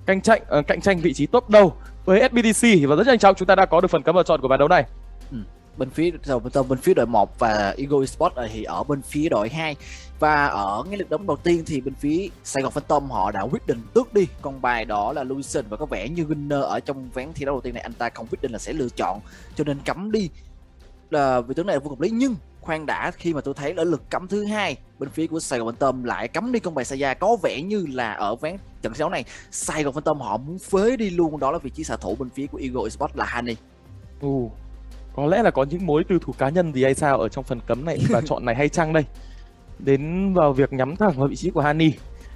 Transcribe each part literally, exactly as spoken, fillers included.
cạnh tranh uh, cạnh tranh vị trí top đầu với ét bê tê xê, và rất nhanh chóng chúng ta đã có được phần cấm vào chọn của ván đấu này. Ừ. Bên phía bên phía đội một và Eagle Esports thì ở bên phía đội hai. Và ở cái lượt đấm đầu tiên thì bên phía Sài Gòn Phantom họ đã quyết định tước đi con bài đó là Lucian, và có vẻ như Gunner ở trong ván thi đấu đầu tiên này anh ta không quyết định là sẽ lựa chọn, cho nên cấm đi là vị tướng này là vô hợp lý. Nhưng khoan đã, khi mà tôi thấy ở lượt cấm thứ hai bên phía của Sài Gòn Phantom lại cấm đi con bài Saya, có vẻ như là ở ván trận thi đấu này Sài Gòn Phantom họ muốn phế đi luôn đó là vị trí xạ thủ bên phía của Eagle Esports là Hani. Ừ. Có lẽ là có những mối tư thủ cá nhân gì hay sao ở trong phần cấm này và chọn này hay chăng đây, đến vào việc nhắm thẳng vào vị trí của Hani.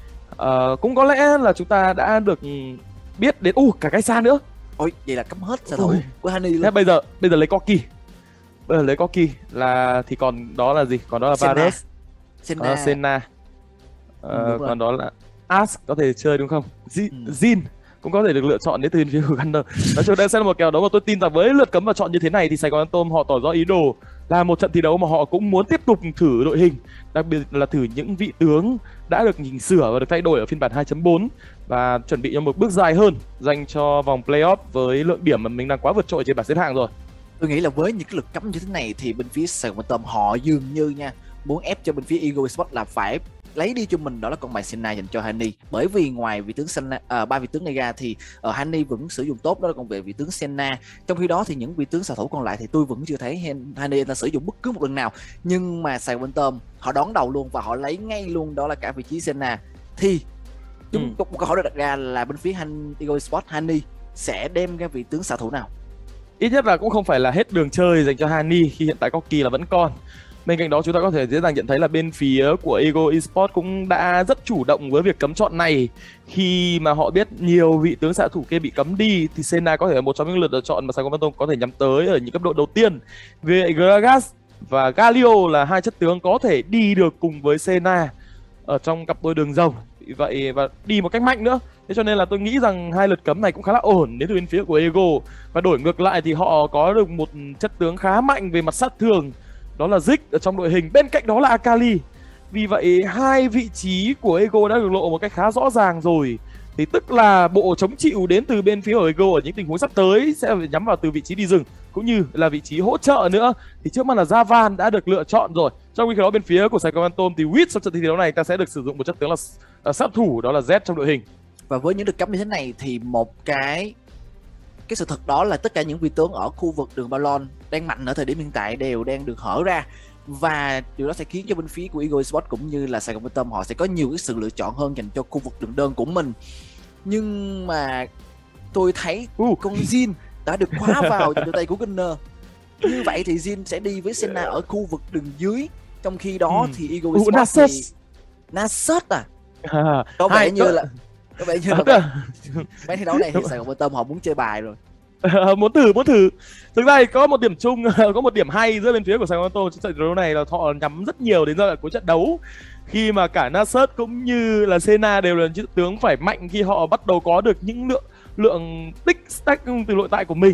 Uh, cũng có lẽ là chúng ta đã được biết đến uh, cả cái xa nữa. Ôi, vậy là cấm hết xạ thủ của Hani luôn. Thế bây giờ bây giờ lấy Corki, bây giờ lấy Corki là thì còn đó là gì? Còn đó là Varus, Senna, còn đó là Senna, uh, ừ, còn đó là Ash có thể chơi đúng không? Z ừ. Jin cũng có thể được lựa chọn đến từ phía của Gunner. Nói chung đây sẽ là một kèo đấu mà tôi tin rằng với lượt cấm và chọn như thế này thì Sài Gòn Phantom họ tỏ rõ ý đồ là một trận thi đấu mà họ cũng muốn tiếp tục thử đội hình, đặc biệt là thử những vị tướng đã được chỉnh sửa và được thay đổi ở phiên bản hai chấm bốn và chuẩn bị cho một bước dài hơn dành cho vòng playoff với lượng điểm mà mình đang quá vượt trội trên bảng xếp hạng rồi. Tôi nghĩ là với những cái lượt cấm như thế này thì bên phía Sài Gòn Phantom họ dường như nha muốn ép cho bên phía Eagle Esports là phải lấy đi cho mình đó là con bài Senna dành cho Hani, bởi vì ngoài vị tướng Senna, à, ba vị tướng này ra thì uh, Hani vẫn sử dụng tốt đó là con về vị tướng Senna. Trong khi đó thì những vị tướng xạ thủ còn lại thì tôi vẫn chưa thấy Hani ta sử dụng bất cứ một lần nào, nhưng mà Sài Gòn Phantom họ đón đầu luôn và họ lấy ngay luôn đó là cả vị trí Senna. Thì chúng ừ. một câu hỏi được đặt ra là bên phía Han, Eagle Esports Hani sẽ đem ra vị tướng xạ thủ nào? Ít nhất là cũng không phải là hết đường chơi dành cho Hani khi hiện tại Corki là vẫn còn. Bên cạnh đó chúng ta có thể dễ dàng nhận thấy là bên phía của Eagle Esports cũng đã rất chủ động với việc cấm chọn này, khi mà họ biết nhiều vị tướng xạ thủ kia bị cấm đi thì Senna có thể là một trong những lượt lựa chọn mà Sài Gòn Phantom có thể nhắm tới ở những cấp độ đầu tiên. Vì Gragas và Galio là hai chất tướng có thể đi được cùng với Senna ở trong cặp đôi đường rồng, vậy và đi một cách mạnh nữa. Thế cho nên là tôi nghĩ rằng hai lượt cấm này cũng khá là ổn đến từ bên phía của Eagle. Và đổi ngược lại thì họ có được một chất tướng khá mạnh về mặt sát thương, đó là Zik ở trong đội hình, bên cạnh đó là Akali. Vì vậy hai vị trí của Eagle đã được lộ một cách khá rõ ràng rồi. Thì tức là bộ chống chịu đến từ bên phía của Eagle ở những tình huống sắp tới sẽ nhắm vào từ vị trí đi rừng cũng như là vị trí hỗ trợ nữa. Thì trước mắt là Javan đã được lựa chọn rồi. Trong khi đó bên phía của Sài Gòn Phantom thì Wit trong trận thi đấu này ta sẽ được sử dụng một chất tướng là uh, sát thủ, đó là Z trong đội hình. Và với những được cấm như thế này thì một cái cái sự thật đó là tất cả những vị tướng ở khu vực đường Balon đang mạnh ở thời điểm hiện tại đều đang được hở ra, và điều đó sẽ khiến cho bên phía của Eagle Esports cũng như là Sài Gòn Phantom họ sẽ có nhiều cái sự lựa chọn hơn dành cho khu vực đường đơn của mình. Nhưng mà tôi thấy uh. con Jin đã được khóa vào trong tay của Gunner. Như vậy thì Jin sẽ đi với Senna ở khu vực đường dưới, trong khi đó thì Eagle Esports uh, Nasus. thì Nasus à? à có vẻ Hai, như có... là có vẻ như là mấy thi đấu này thì Sài Gòn Phantom họ muốn chơi bài rồi. muốn thử muốn thử thực ra thì có một điểm chung, có một điểm hay giữa bên phía của Sài Gòn Phantom trận đấu này là họ nhắm rất nhiều đến giai đoạn cuối trận đấu, khi mà cả Nasus cũng như là Senna đều là những tướng phải mạnh khi họ bắt đầu có được những lượng lượng tích stack từ nội tại của mình.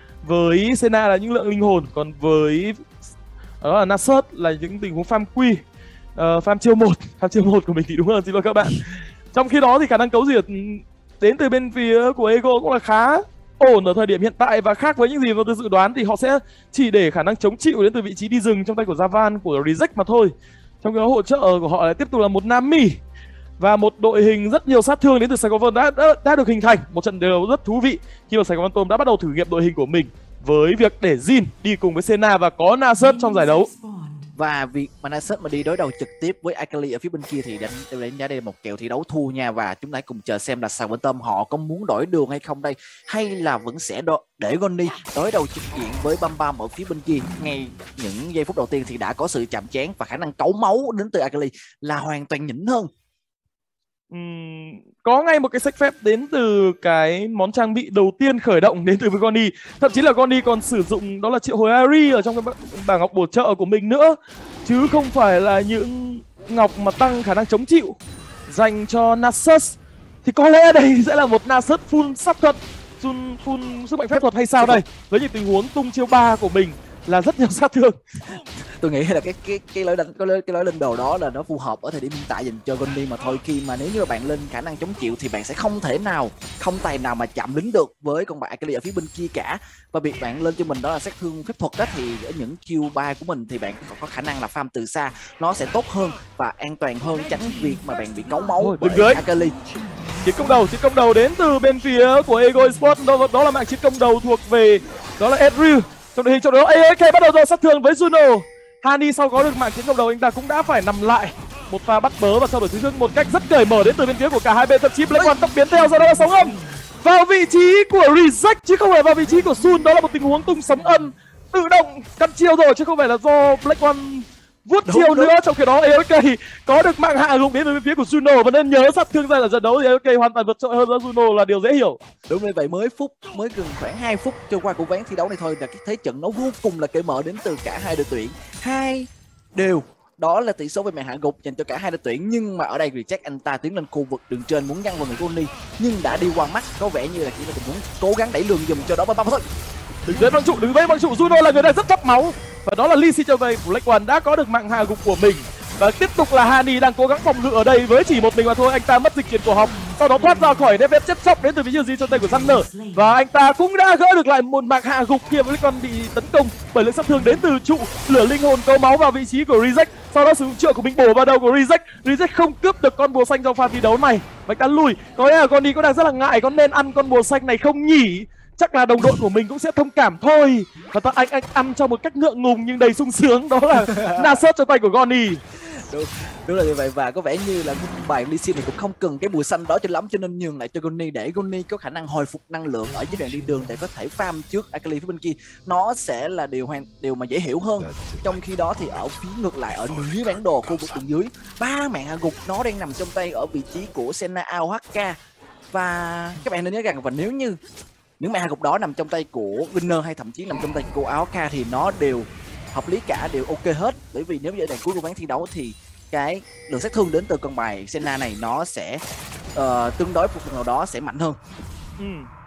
Với Senna là những lượng linh hồn, còn với đó là Nasus là những tình huống farm quy, uh, farm chiêu một, farm chiêu một của mình thì đúng hơn, xin lỗi các bạn. Trong khi đó thì khả năng cấu diệt đến từ bên phía của Eagle cũng là khá ổn ở thời điểm hiện tại, và khác với những gì mà tôi dự đoán thì họ sẽ chỉ để khả năng chống chịu đến từ vị trí đi rừng trong tay của Javan của Reject mà thôi. Trong khi đó hỗ trợ của họ lại tiếp tục là một Nami và một đội hình rất nhiều sát thương đến từ Sài Gòn Phantom đã, đã, đã được hình thành. Một trận đấu rất thú vị khi mà Sài Gòn Phantom đã bắt đầu thử nghiệm đội hình của mình với việc để Jin đi cùng với Senna và có Nasus trong giải đấu. Và việc mà Nasus mà đi đối đầu trực tiếp với Akali ở phía bên kia thì đánh đánh giá đây là một kèo thi đấu thua nha. Và chúng ta cùng chờ xem là Sài Gòn Phantom họ có muốn đổi đường hay không đây, hay là vẫn sẽ đo để Gonny đối đầu trực diện với Bam Bam ở phía bên kia. Ngay những giây phút đầu tiên thì đã có sự chạm trán và khả năng cấu máu đến từ Akali là hoàn toàn nhỉnh hơn. Uhm, có ngay một cái sách phép đến từ cái món trang bị đầu tiên khởi động đến từ với Gonny. Thậm chí là Gonny còn sử dụng đó là triệu hồi Ari ở trong cái bảng ngọc bổ trợ của mình nữa, chứ không phải là những ngọc mà tăng khả năng chống chịu dành cho Nasus. Thì có lẽ đây sẽ là một Nasus full sát thuật, full, full sức mạnh phép thuật hay sao đây, với những tình huống tung chiêu ba của mình là rất nhiều sát thương. tôi nghĩ là cái cái cái lối đánh cái lối, cái lối lên đồ đó là nó phù hợp ở thời điểm hiện tại dành cho Gunny mà thôi. Khi mà nếu như mà bạn lên khả năng chống chịu thì bạn sẽ không thể nào không tài nào mà chạm lính được với con bài Akali ở phía bên kia cả. Và việc bạn lên cho mình đó là sát thương phép thuật đó, thì ở những Q ba của mình thì bạn có khả năng là farm từ xa nó sẽ tốt hơn và an toàn hơn, tránh việc mà bạn bị cấu máu Ôi, bởi Akali. Chiến công đầu, chiến công đầu đến từ bên phía của Ego Esports, đó, đó là mạng chiến công đầu thuộc về đó là Ezreal. Trong đội hình trong đó a ép ca bắt đầu rồi sát thương với Juno. Hani sau có được mạng chiến công đầu anh ta cũng đã phải nằm lại một pha bắt bớ và trao đổi thương thương một cách rất cởi mở đến từ bên phía của cả hai bên, thậm chí Black One tốc biến theo, sau đó là sóng âm vào vị trí của Reject chứ không phải vào vị trí của Sun. Đó là một tình huống tung sóng âm tự động căn chiêu rồi chứ không phải là do Black One vuốt chiêu nữa. Trong khi đó a ép ca có được mạng hạ gục đến từ bên phía của Juno, và nên nhớ sát thương ra là trận đấu thì a ép ca hoàn toàn vượt trội hơn ra Juno là điều dễ hiểu. Đúng như vậy, mới phút mới gần khoảng hai phút trôi qua của ván thi đấu này thôi là cái thế trận nó vô cùng là cởi mở đến từ cả hai đội tuyển, hai đều đó là tỷ số về mạng hạ gục dành cho cả hai đội tuyển. Nhưng mà ở đây Reject anh ta tiến lên khu vực đường trên muốn ngăn vào người Gunny nhưng đã đi qua mắt, có vẻ như là chỉ là tình huống cố gắng đẩy lường dùm cho đó băm băm thôi. Đứng dưới băng trụ, đứng dưới băng trụ, Juno là người đang rất thấp máu và đó là Lee Sin trở về. Black One đã có được mạng hạ gục của mình và tiếp tục là Hani đang cố gắng phòng ngự ở đây với chỉ một mình mà thôi. Anh ta mất dịch chuyển cổ họng, sau đó thoát ra khỏi đê vê ép chết chóc đến từ vị trí trong tay của Sunner và anh ta cũng đã gỡ được lại một mạng hạ gục khi Black One bị tấn công bởi lực sát thương đến từ trụ lửa linh hồn câu máu vào vị trí của Reject. Sau đó sử dụng trượng của mình bổ vào đầu của Reject. Reject không cướp được con bùa xanh trong pha thi đấu này và anh ta lùi. Có lẽ là Conny cũng đang rất là ngại có nên ăn con bùa xanh này không nhỉ. Chắc là đồng đội của mình cũng sẽ thông cảm thôi. Và ta anh anh ăn cho một cách ngượng ngùng nhưng đầy sung sướng, đó là Nasus trong tay của Conny. Đúng, đúng là như vậy, và có vẻ như là bài Lee Sin này cũng không cần cái bùa xanh đó cho lắm, cho nên nhường lại cho Gunny để Gunny có khả năng hồi phục năng lượng ở giai đoạn đi đường để có thể farm trước Akali phía bên kia. Nó sẽ là điều hoàn điều mà dễ hiểu hơn. Trong khi đó thì ở phía ngược lại, ở dưới bản đồ khu vực đường dưới, ba mạng hạ gục nó đang nằm trong tay ở vị trí của Senna a o hát ca. Và các bạn nên nhớ rằng, và nếu như những mạng hạ gục đó nằm trong tay của Winner hay thậm chí nằm trong tay của a o hát ca thì nó đều hợp lý cả, đều ok hết. Bởi vì nếu giai đoạn cuối của ván thi đấu thì cái lượng sát thương đến từ con bài Senna này nó sẽ uh, tương đối một phần nào đó sẽ mạnh hơn. Ừ.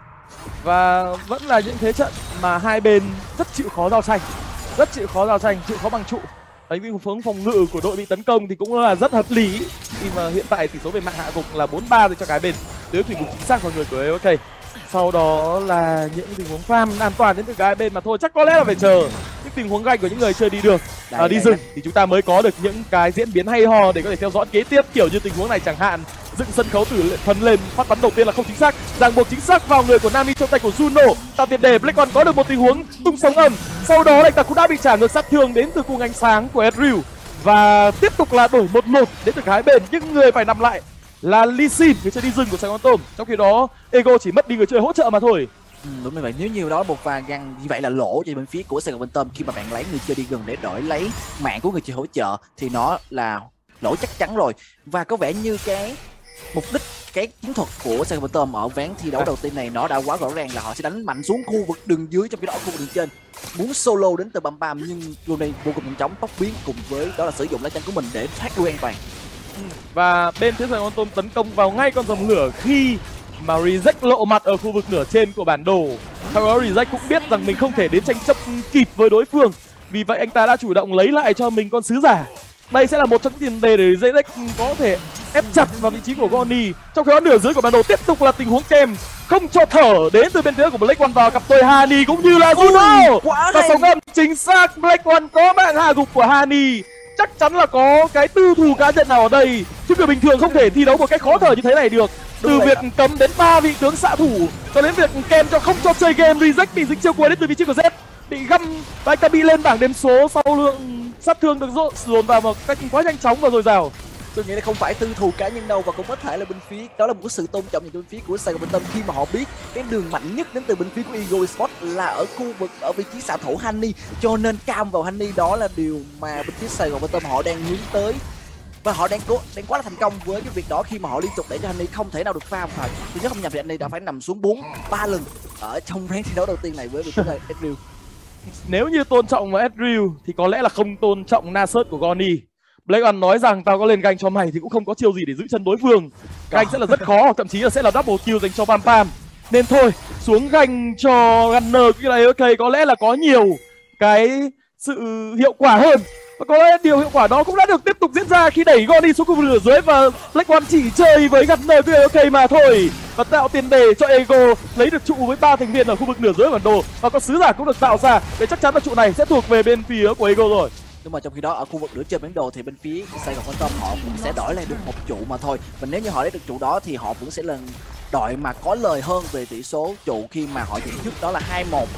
Và vẫn là những thế trận mà hai bên rất chịu khó giao tranh, rất chịu khó giao tranh, chịu khó bằng trụ. Đấy, cái phương phòng ngự của đội bị tấn công thì cũng là rất hợp lý khi mà hiện tại tỷ số về mạng hạ gục là bốn ba cho cả bên, nếu thủy gục chính xác vào người của a ép ca. Sau đó là những tình huống farm an toàn đến từ cả hai bên mà thôi. Chắc có lẽ là phải chờ những tình huống ganh của những người chơi đi đường, đấy, à, đi đấy, rừng đấy. Thì chúng ta mới có được những cái diễn biến hay ho để có thể theo dõi kế tiếp. Kiểu như tình huống này chẳng hạn, dựng sân khấu từ phần lên, phát bắn đầu tiên là không chính xác, ràng buộc chính xác vào người của Nami trong tay của Juno, tạo tiền đề. Black One có được một tình huống tung sóng ầm, sau đó anh ta cũng đã bị trả ngược sát thương đến từ cung ánh sáng của Ezreal và tiếp tục là đổi một một đến từ cả hai bên. Nhưng người phải nằm lại là Lee Sin, người chơi đi rừng của Sài Gòn Tôm. Trong khi đó Ego chỉ mất đi người chơi hỗ trợ mà thôi. Ừ, đúng như vậy. Nếu nhiều đó một pha găng như vậy là lỗ cho bên phía của Sài Gòn Tôm. Khi mà bạn lấy người chơi đi gần để đổi lấy mạng của người chơi hỗ trợ thì nó là lỗ chắc chắn rồi. Và có vẻ như cái mục đích, cái chiến thuật của Sài Gòn Tôm ở ván thi đấu đầu tiên này nó đã quá rõ ràng, là họ sẽ đánh mạnh xuống khu vực đường dưới, trong khi đó khu vực đường trên muốn solo đến từ bam bam, nhưng luôn đây vô cùng nhanh chóng tốc biến cùng với đó là sử dụng lá chắn của mình để thoát đuôi an toàn. Và bên phía Sài Gòn Tôm tấn công vào ngay con rồng lửa khi mà Reject lộ mặt ở khu vực nửa trên của bản đồ. Sau đó Reject cũng biết rằng mình không thể đến tranh chấp kịp với đối phương, vì vậy anh ta đã chủ động lấy lại cho mình con sứ giả. Đây sẽ là một trong những tiền đề để Reject có thể ép chặt vào vị trí của Gonny. Trong khi đó nửa dưới của bản đồ tiếp tục là tình huống kèm không cho thở đến từ bên phía của Black One vào cặp đôi Hani cũng như là Juno. Và sóng âm chính xác, Black One có mạng hạ gục của Hani. Chắc chắn là có cái tư thù cá nhân nào ở đây, chứ người bình thường không thể thi đấu một cách khó thở như thế này được. Từ việc à. cấm đến ba vị tướng xạ thủ cho đến việc kèm cho không cho chơi game. Reject bị dính chiêu cuối đến từ vị trí của Z, bị găm và anh ta bị lên bảng đếm số sau lượng sát thương được dồn vào một cách quá nhanh chóng và dồi dào. Tôi nghĩ là không phải tư thù cá nhân đâu, và cũng có thể là bên phía đó là một cái sự tôn trọng dành cho bên phía của Sài Gòn Tâm, khi mà họ biết cái đường mạnh nhất đến từ bên phía của Ego Esports là ở khu vực ở vị trí xạ thủ Hani, cho nên cam vào Hani đó là điều mà bên phía Sài Gòn Tâm họ đang hướng tới, và họ đang cố đang quá là thành công với cái việc đó khi mà họ liên tục để cho Hani không thể nào được farm. Phải tôi nhớ không nhầm thì Hani đã phải nằm xuống bốn ba lần ở trong ván thi đấu đầu tiên này với vị trí là Ezreal. Nếu như tôn trọng Ezreal thì có lẽ là không tôn trọng Nasus của Gonny. Black One nói rằng tao có lên ganh cho mày thì cũng không có chiêu gì để giữ chân đối phương. Ganh sẽ là rất khó, hoặc thậm chí là sẽ là double kill dành cho Pam Pam. Nên thôi, xuống ganh cho Gunner cái này ok, có lẽ là có nhiều cái sự hiệu quả hơn Và có lẽ điều hiệu quả đó cũng đã được tiếp tục diễn ra khi đẩy Goni xuống khu vực nửa dưới và Black One chỉ chơi với gạt nờ quy ok mà thôi, và tạo tiền đề cho Ego lấy được trụ với ba thành viên ở khu vực nửa dưới bản đồ, và có sứ giả cũng được tạo ra để chắc chắn là trụ này sẽ thuộc về bên phía của Ego rồi. Nhưng mà trong khi đó ở khu vực nửa trên bản đồ thì bên phía Sài Gòn Phantom họ cũng sẽ đổi lại được một trụ mà thôi, và nếu như họ lấy được trụ đó thì họ cũng sẽ là đội mà có lời hơn về tỷ số trụ khi mà họ dẫn trước đó là hai một.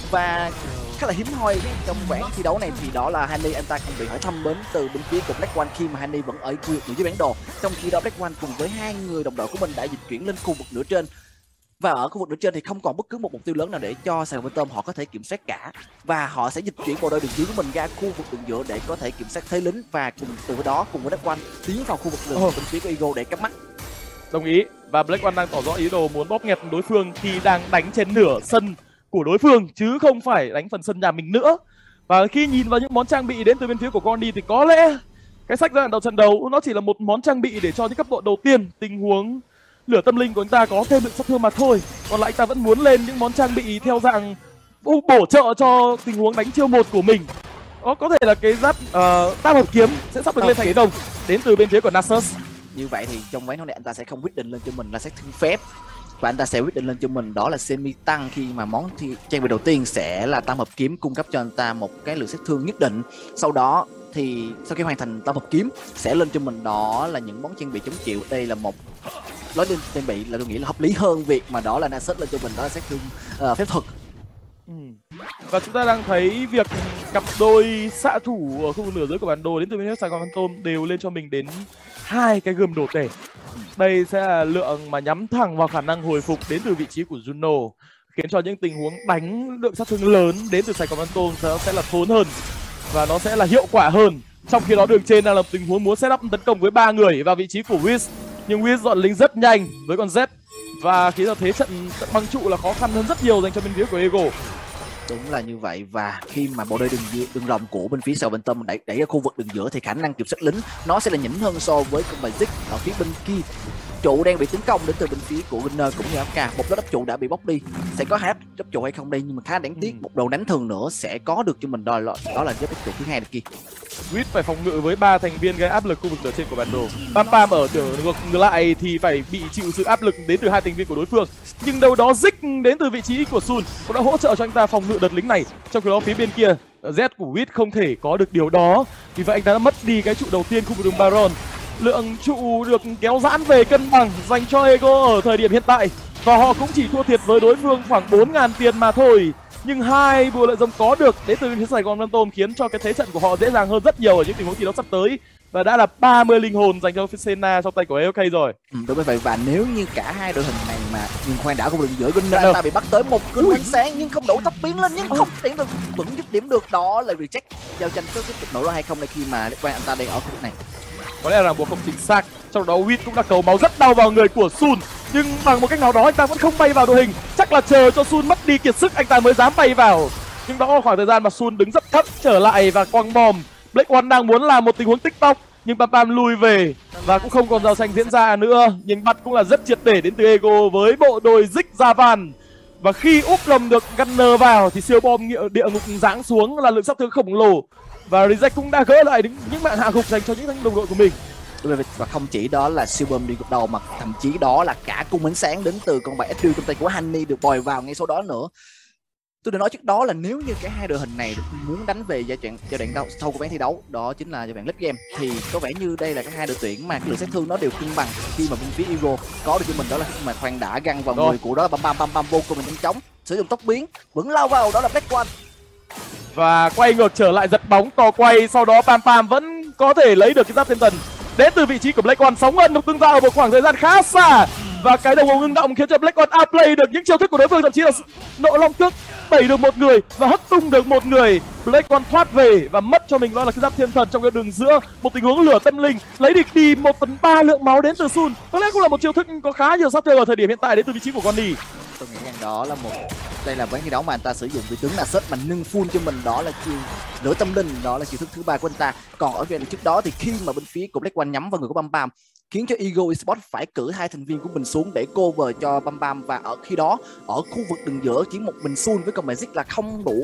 Và khá là hiếm hoi trong ván thi đấu này thì đó là Hani anh ta không bị hỏi thăm đến từ bên phía của Black One khi mà Hani vẫn ở khu vực nửa dưới bản đồ, trong khi đó Black One cùng với hai người đồng đội của mình đã dịch chuyển lên khu vực nửa trên. Và ở khu vực nửa trên thì không còn bất cứ một mục tiêu lớn nào để cho Sài Gòn Phantom họ có thể kiểm soát cả, và họ sẽ dịch chuyển bộ đội đường dưới của mình ra khu vực đường giữa để có thể kiểm soát thế lính, và cùng từ đó cùng với Black One tiến vào khu vực đường oh. bên phía của Ego để cắm mắt. Đồng ý, và Black One đang tỏ rõ ý đồ muốn bóp nghẹt đối phương khi đang đánh trên nửa sân của đối phương chứ không phải đánh phần sân nhà mình nữa. Và khi nhìn vào những món trang bị đến từ bên phía của Gondi thì có lẽ cái sách giai đoạn đầu trận đấu nó chỉ là một món trang bị để cho những cấp độ đầu tiên tình huống lửa tâm linh của anh ta có thêm lượng sát thương mà thôi. Còn lại anh ta vẫn muốn lên những món trang bị theo dạng bổ trợ cho tình huống đánh chiêu một của mình. Đó có thể là cái giáp uh, tam hợp kiếm sẽ sắp được lên thành cái đồng đến từ bên phía của Nasus. Như vậy thì trong ván hôm nay anh ta sẽ không quyết định lên cho mình là sát thương phép, và anh ta sẽ quyết định lên cho mình đó là semi tăng, khi mà món thi trang bị đầu tiên sẽ là tam hợp kiếm cung cấp cho anh ta một cái lượng sát thương nhất định. Sau đó thì sau khi hoàn thành tam hợp kiếm sẽ lên cho mình đó là những món trang bị chống chịu. Đây là một lối lên trang bị là tôi nghĩ là hợp lý hơn việc mà đó là Nasus lên cho mình đó là sát thương uh, phép thuật. Ừ. Và chúng ta đang thấy việc cặp đôi xạ thủ ở khu vực nửa dưới của bản đồ đến từ bên phía Sài Gòn Phantom đều lên cho mình đến hai cái gươm đồ tể. Đây sẽ là lượng mà nhắm thẳng vào khả năng hồi phục đến từ vị trí của Juno, khiến cho những tình huống đánh lượng sát thương lớn đến từ Sài Gòn Phantom sẽ, sẽ là thốn hơn và nó sẽ là hiệu quả hơn. Trong khi đó đường trên đang là tình huống muốn set up tấn công với ba người vào vị trí của Wiz, nhưng Wiz dọn lính rất nhanh với con Z và khiến cho thế trận băng trụ là khó khăn hơn rất nhiều dành cho bên phía của Ego. Đúng là như vậy, và khi mà bộ đôi đường đường rồng của bên phía Sài Gòn Phantom đẩy đẩy ra khu vực đường giữa thì khả năng kiểm soát lính nó sẽ là nhỉnh hơn so với con bài Zig ở phía bên kia. Trụ đang bị tấn công đến từ bên phía của Gunner cũng như ép ca, một lớp đắp trụ đã bị bóc đi, sẽ có hát đắp trụ hay không đây, nhưng mà khá đáng tiếc. Một đồ đánh thường nữa sẽ có được cho mình, đó là đó là đắp trụ thứ hai được kia. Wiz phải phòng ngự với ba thành viên gây áp lực khu vực nửa trên của bản đồ. Pam Pam ở nửa ngược ngược lại thì phải bị chịu sự áp lực đến từ hai thành viên của đối phương. Nhưng đâu đó Zig đến từ vị trí của Sun cũng đã hỗ trợ cho anh ta phòng ngự đợt lính này. Trong khi đó phía bên kia Z của Wiz không thể có được điều đó, vì vậy anh ta đã mất đi cái trụ đầu tiên khu vực đường Baron. Lượng trụ được kéo giãn về cân bằng dành cho Ego ở thời điểm hiện tại, và họ cũng chỉ thua thiệt với đối phương khoảng bốn nghìn tiền mà thôi. Nhưng hai bùa lợi giống có được đến từ phía Sài Gòn Phantom khiến cho cái thế trận của họ dễ dàng hơn rất nhiều ở những tình huống thi đấu sắp tới, và đã là ba mươi linh hồn dành cho Senna trong tay của a o ca rồi. Ừ, đúng như vậy, và nếu như cả hai đội hình này mà nhưng khoan đã cùng đường giữa Gunner anh ta bị bắt tới một cơn ánh sáng nhưng không đủ tốc biến lên, nhưng không điểm được, vẫn dứt điểm được, đó là reject. Giao tranh có tiếp tục nổ ra hay không đây khi mà quan anh ta đang ở khu vực này? Có lẽ là một không chính xác. Trong đó Wiz cũng đã cầu máu rất đau vào người của Sun, nhưng bằng một cách nào đó anh ta vẫn không bay vào đội hình. Chắc là chờ cho Sun mất đi kiệt sức anh ta mới dám bay vào. Nhưng đó là khoảng thời gian mà Sun đứng rất thấp trở lại và quăng bom. Black One đang muốn làm một tình huống TikTok nhưng Pam Pam lùi về và cũng không còn giao tranh diễn ra nữa. Nhưng bắt cũng là rất triệt để đến từ Ego với bộ đôi Zig Javan. Và khi úp lồng được Gunner vào thì siêu bom địa ngục giáng xuống là lượng sát thương khổng lồ, và Reject cũng đã gỡ lại những mạng hạ gục dành cho những đồng đội của mình. Và không chỉ đó là siêu bom đi gục đầu mà thậm chí đó là cả cung ánh sáng đến từ con bài ét đê trong tay của Honey được bồi vào ngay sau đó nữa. Tôi đã nói trước đó là nếu như cả hai đội hình này muốn đánh về giai đoạn giai đoạn sau của ván thi đấu, đó chính là giai đoạn late game, thì có vẻ như đây là các hai đội tuyển mà cái lượng sát thương nó đều cân bằng khi mà bên phía Ego có được cho mình đó là khi mà khoan đã găng vào Rồi. người của đó bam bam bam bam vô cùng nhanh chóng sử dụng tốc biến vẫn lao vào, đó là Black One. Và quay ngược trở lại giật bóng to quay, sau đó Pam Pam vẫn có thể lấy được cái giáp thiên thần đến từ vị trí của Black One. Sóng ân được tung ra ở một khoảng thời gian khá xa, và cái đồng hồ ngưng động khiến cho Black One outplay được những chiêu thức của đối phương, thậm chí là nộ long cước đẩy được một người và hất tung được một người. Black One thoát về và mất cho mình đó là cái giáp thiên thần trong cái đường giữa. Một tình huống lửa tâm linh lấy đi đi một phần ba lượng máu đến từ Sun, có lẽ cũng là một chiêu thức có khá nhiều sát thương ở thời điểm hiện tại đến từ vị trí của Gondi. Tôi nghĩ rằng đó là một đây là ván thi đấu mà anh ta sử dụng vị tướng Nasus mà nâng full cho mình, đó là chiêu lửa tâm linh, đó là chiêu thức thứ ba của anh ta. Còn ở game trước đó thì khi mà bên phía của Black One nhắm vào người của Pam Pam khiến cho Ego Esports phải cử hai thành viên của mình xuống để cover cho Pam Pam, và ở khi đó ở khu vực đường giữa chỉ một mình Sun với con bài Zig là không đủ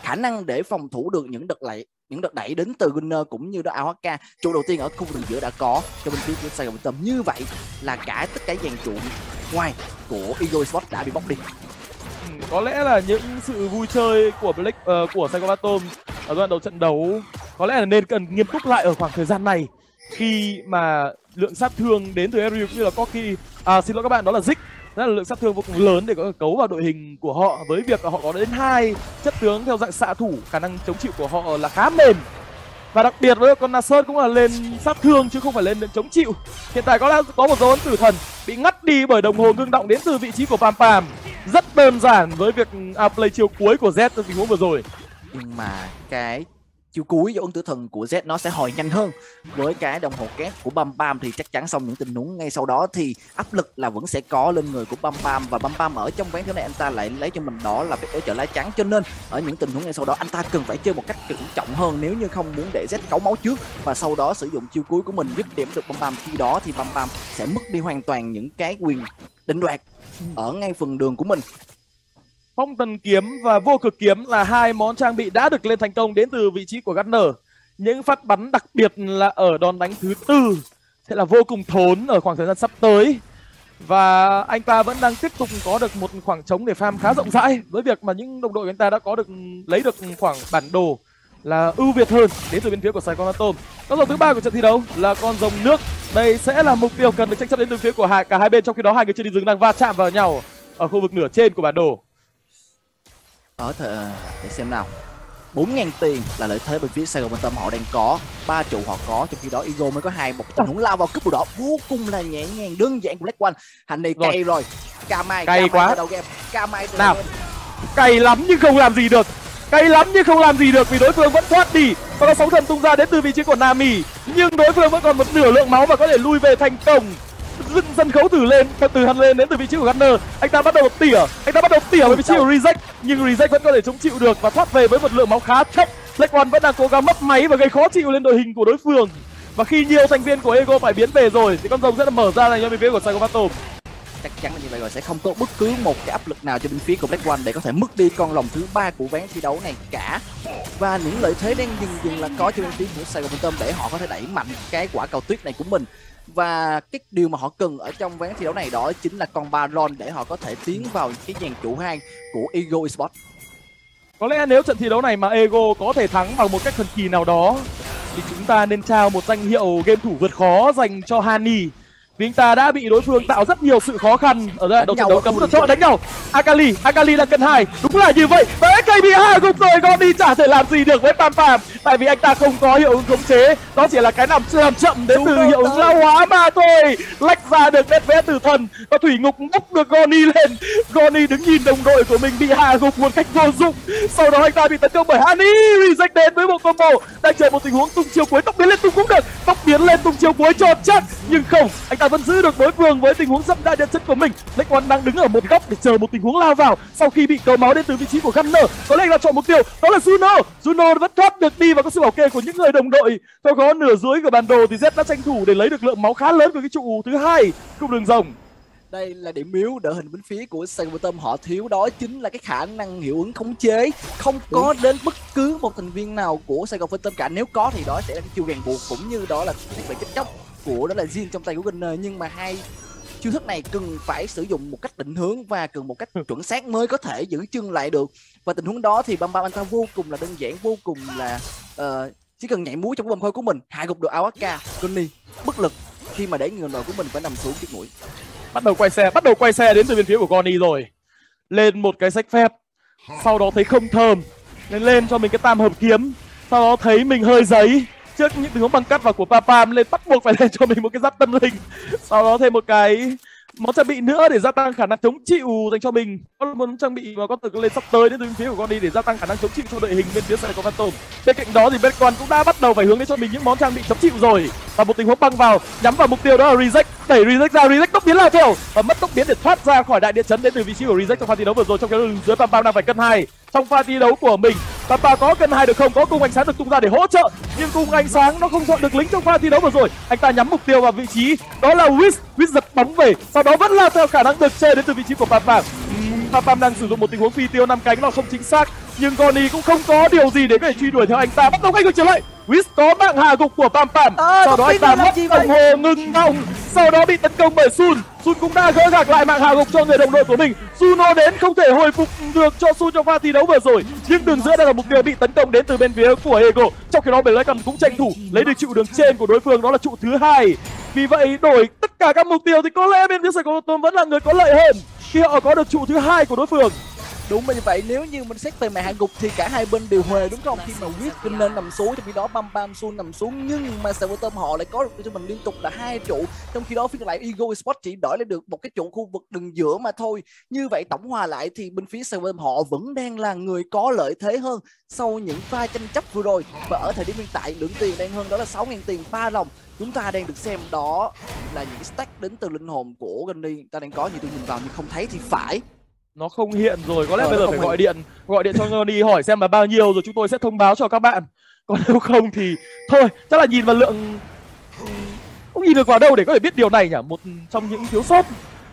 khả năng để phòng thủ được những đợt lạy những đợt đẩy đến từ Gunner cũng như đó a hát ca. Trụ đầu tiên ở khu vực đường giữa đã có cho bên phía của Sài Gòn Tâm, như vậy là cả tất cả dàn trụ ngoài của Eagle Esports đã bị bóc đi. Ừ, có lẽ là những sự vui chơi của Black uh, của Sài Gòn Atom ở đoạn đầu trận đấu có lẽ là nên cần nghiêm túc lại ở khoảng thời gian này, khi mà lượng sát thương đến từ Ariel cũng như là Corki, à xin lỗi các bạn, đó là Zik, rất là lượng sát thương vô cùng lớn để có thể cấu vào đội hình của họ, với việc là họ có đến hai chất tướng theo dạng xạ thủ, khả năng chống chịu của họ là khá mềm. Và đặc biệt với con Nasser cũng là lên sát thương chứ không phải lên chống chịu. Hiện tại có lẽ có một dấu ấn tử thần bị ngắt đi bởi đồng hồ ngưng động đến từ vị trí của Pam Pam. Rất đơn giản với việc outplay chiều cuối của Z trong tình huống vừa rồi. Nhưng mà cái chiều cuối dấu ấn tử thần của Z nó sẽ hồi nhanh hơn. Với cái đồng hồ kép của Pam Pam thì chắc chắn xong những tình huống ngay sau đó thì áp lực là vẫn sẽ có lên người của Pam Pam. Và Pam Pam ở trong ván thứ này anh ta lại lấy cho mình đó là việc đối trợ lá trắng, cho nên ở những tình huống ngay sau đó anh ta cần phải chơi một cách cẩn trọng hơn nếu như không muốn để Z cấu máu trước và sau đó sử dụng chiêu cuối của mình dứt điểm được Pam Pam. Khi đó thì Pam Pam sẽ mất đi hoàn toàn những cái quyền định đoạt ở ngay phần đường của mình. Phong Tần Kiếm và Vô Cực Kiếm là hai món trang bị đã được lên thành công đến từ vị trí của Gunner. Những phát bắn đặc biệt là ở đòn đánh thứ tư sẽ là vô cùng thốn ở khoảng thời gian sắp tới. Và anh ta vẫn đang tiếp tục có được một khoảng trống để farm khá rộng rãi, với việc mà những đồng đội của anh ta đã có được lấy được khoảng bản đồ là ưu việt hơn đến từ bên phía của Sài Gòn Atom. Con rồng thứ ba của trận thi đấu là con rồng nước. Đây sẽ là mục tiêu cần được tranh chấp đến từ phía của hai cả hai bên, trong khi đó hai người chơi đi rừng đang va chạm vào nhau ở khu vực nửa trên của bản đồ. Ở thời để xem nào, bốn nghìn tiền là lợi thế bên phía Sài Gòn Tâm, họ đang có ba trụ họ có, trong khi đó Eagle mới có hai. Một tình huống lao vào cúp đồ đỏ vô cùng là nhẹ nhàng đơn giản của Black One. Hành này cay rồi, rồi. Kamai cay quá đầu game, Kamai nào cay lắm nhưng không làm gì được, cay lắm nhưng không làm gì được vì đối phương vẫn thoát đi. Và có sóng thần tung ra đến từ vị trí của Nami, nhưng đối phương vẫn còn một nửa lượng máu và có thể lui về thành công. Dựng sân khấu từ lên từ hắn lên đến từ vị trí của Gunner, anh ta bắt đầu tỉa anh ta bắt đầu tỉa với vị trí của Reject, nhưng Reject vẫn có thể chống chịu được và thoát về với một lượng máu khá thấp. Black One vẫn đang cố gắng mất máy và gây khó chịu lên đội hình của đối phương, và khi nhiều thành viên của Ego phải biến về rồi thì con rồng sẽ mở ra dành cho bên phía của Sài Gòn Atom. Chắc chắn là như vậy rồi, sẽ không có bất cứ một cái áp lực nào cho bên phía của Black One để có thể mất đi con rồng thứ ba của ván thi đấu này cả. Và những lợi thế đang dừng dừng là có cho bên phía của Sài Gòn Tâm để họ có thể đẩy mạnh cái quả cầu tuyết này của mình. Và cái điều mà họ cần ở trong ván thi đấu này đó chính là con Baron để họ có thể tiến vào cái dàn trụ hai của Eagle Esports. Có lẽ nếu trận thi đấu này mà Ego có thể thắng bằng một cách thần kỳ nào đó thì chúng ta nên trao một danh hiệu game thủ vượt khó dành cho Hani, vì anh ta đã bị đối phương tạo rất nhiều sự khó khăn ở giai đoạn đầu trận đấu, cấm được cho đánh nhau. Akali, Akali đang cân hai, đúng là như vậy. Và ét ca bị hạ gục rồi, Gondi chả thể làm gì được với Pam Pam, tại vì anh ta không có hiệu ứng khống chế, đó chỉ là cái làm làm chậm đến từ hiệu ứng lao hóa mà thôi. Lách ra được nét vẽ tử thần và thủy ngục bốc được Goni lên. Goni đứng nhìn đồng đội của mình bị hạ gục một cách vô dụng, sau đó anh ta bị tấn công bởi Hani. Reject đến với một combo, đang chờ một tình huống tung chiêu cuối, tốc biến lên tung cũng được, tốc biến lên tung chiêu cuối cho chắc, nhưng không, anh ta vẫn giữ được đối phương với tình huống dẫm đạp điện chất của mình. Black One đang đứng ở một góc để chờ một tình huống lao vào sau khi bị cấu máu đến từ vị trí của Gunner. Có lẽ là chọn mục tiêu đó là Juno. Juno vẫn thoát được đi và có sự bảo kê của những người đồng đội. Theo có nửa dưới của bản đồ thì Z đã tranh thủ để lấy được lượng máu khá lớn của cái trụ thứ hai cung đường rồng. Đây là điểm yếu đội hình bên phía của Sài Gòn Tâm họ thiếu, đó chính là cái khả năng hiệu ứng khống chế. Không có đến bất cứ một thành viên nào của Sài Gòn Tâm cả, nếu có thì đó sẽ là cái chiêu ràng buộc cũng như đó là thiết bị chết chóc của đó là riêng trong tay của Gunner. Nhưng mà hai chiêu thức này cần phải sử dụng một cách định hướng và cần một cách chuẩn xác mới có thể giữ chân lại được. Và tình huống đó thì Bam Bam anh ta vô cùng là đơn giản, vô cùng là uh, chỉ cần nhảy múa trong vòng khơi của mình hạ gục được a ép ca. Johnny bất lực khi mà để người đội của mình phải nằm xuống chiếc mũi. Bắt đầu quay xe, bắt đầu quay xe đến từ bên phía của Goni rồi. Lên một cái sách phép, sau đó thấy không thơm nên lên cho mình cái tam hợp kiếm, sau đó thấy mình hơi giấy trước những tình huống băng cắt vào của Papam, lên bắt buộc phải lên cho mình một cái giáp tâm linh, sau đó thêm một cái món trang bị nữa để gia tăng khả năng chống chịu dành cho mình. Có một món trang bị mà có thể lên sắp tới đến từ bên phía của Goni để gia tăng khả năng chống chịu cho đội hình bên phía Sài Gòn Phantom. Bên cạnh đó thì Black One cũng đã bắt đầu phải hướng đến cho mình những món trang bị chống chịu rồi, và một tình huống băng vào nhắm vào mục tiêu đó là Reject, đẩy Reject ra, Reject tốc biến lao theo và mất tốc biến để thoát ra khỏi đại địa chấn đến từ vị trí của Reject trong pha thi đấu vừa rồi. Trong cái đường dưới Pam Pam đang phải cân hai trong pha thi đấu của mình. Pam Pam có cân hai được không? Có cung ánh sáng được tung ra để hỗ trợ, nhưng cung ánh sáng nó không chọn được lính trong pha thi đấu vừa rồi. Anh ta nhắm mục tiêu vào vị trí đó là Wiz, Wiz giật bóng về, sau đó vẫn lao theo khả năng được chơi đến từ vị trí của Pam Pam. Pam Pam đang sử dụng một tình huống phi tiêu năm cánh là không chính xác, nhưng Goni cũng không có điều gì để có thể truy đuổi theo anh ta. Bắt đầu quay ngược trở lại, Wiz có mạng hạ gục của Pam Pam, à, sau đó anh ta mất đồng hồ ngừng động, sau đó bị tấn công bởi Sun. Sun cũng đã gỡ gạc lại mạng hạ gục cho người đồng đội của mình. Suno đến không thể hồi phục được cho Sun trong pha thi đấu vừa rồi, nhưng đường giữa đang là mục tiêu bị tấn công đến từ bên phía của Ego. Trong khi đó Black One cũng tranh thủ lấy được trụ đường trên của đối phương, đó là trụ thứ hai. Vì vậy đổi tất cả các mục tiêu thì có lẽ bên phía Sài Gòn Tôm vẫn là người có lợi hơn khi họ có được trụ thứ hai của đối phương. Đúng như vậy, nếu như mình xét về mạng hạ gục thì cả hai bên đều huề đúng không? Khi mà Wiz nên nằm xuống, trong khi đó Pam Pam Sun nằm xuống, nhưng mà Sài Gòn Tôm họ lại có được cho mình liên tục là hai trụ, trong khi đó phía lại Ego Esports chỉ đổi lại được một cái trụ khu vực đường giữa mà thôi. Như vậy tổng hòa lại thì bên phía Sài Gòn Tôm họ vẫn đang là người có lợi thế hơn sau những pha tranh chấp vừa rồi, và ở thời điểm hiện tại lượng tiền đang hơn đó là sáu nghìn tiền ba lòng. Chúng ta đang được xem đó là những stack đến từ linh hồn của Gandhi, ta đang có, như tôi nhìn vào nhưng không thấy thì phải nó không hiện rồi, có lẽ ờ, bây giờ phải gọi điện gọi điện cho Gandhi hỏi xem là bao nhiêu rồi chúng tôi sẽ thông báo cho các bạn, còn nếu không thì thôi, chắc là nhìn vào lượng không nhìn được vào đâu để có thể biết điều này nhỉ. Một trong những thiếu sót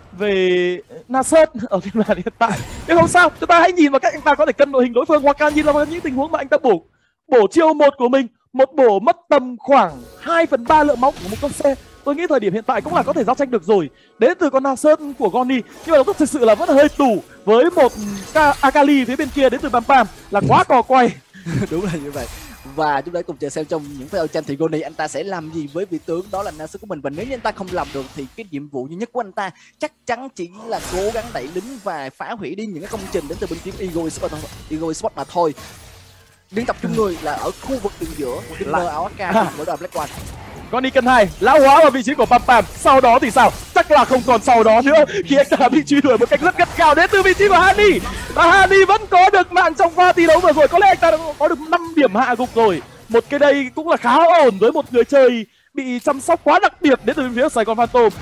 về Nasus ở phiên bản hiện tại, nhưng không sao, chúng ta hãy nhìn vào cách anh ta có thể cân đội hình đối phương, hoặc là nhìn vào những tình huống mà anh ta bổ bổ chiêu một của mình, một bổ mất tầm khoảng hai phần ba lượng máu của một con xe. Tôi nghĩ thời điểm hiện tại cũng là có thể giao tranh được rồi, đến từ con Nasus của Goni, nhưng mà thực sự là vẫn hơi tủ với một Akali phía bên kia đến từ Pam Pam là quá cò quay. Đúng là như vậy. Và chúng ta cùng chờ xem trong những pha giao tranh thì Goni anh ta sẽ làm gì với vị tướng đó là Nasus của mình, và nếu như anh ta không làm được thì cái nhiệm vụ duy nhất của anh ta chắc chắn chỉ là cố gắng đẩy lính và phá hủy đi những cái công trình đến từ bên phía Ego Esports, Ego Esports mà thôi. Liên tập trung người là ở khu vực đường giữa của Timber áo Aka của đội Black One. Goni cân hai lão hóa vào vị trí của Pam Pam, sau đó thì sao? Chắc là không còn sau đó nữa khi anh ta bị truy đuổi một cách rất gắt gao đến từ vị trí của Hani, và Hani vẫn có được mạng trong pha thi đấu vừa rồi, có lẽ anh ta đã có được năm điểm hạ gục rồi. Một cái đây cũng là khá ổn với một người chơi bị chăm sóc quá đặc biệt đến từ phía Sài Gòn Phantom.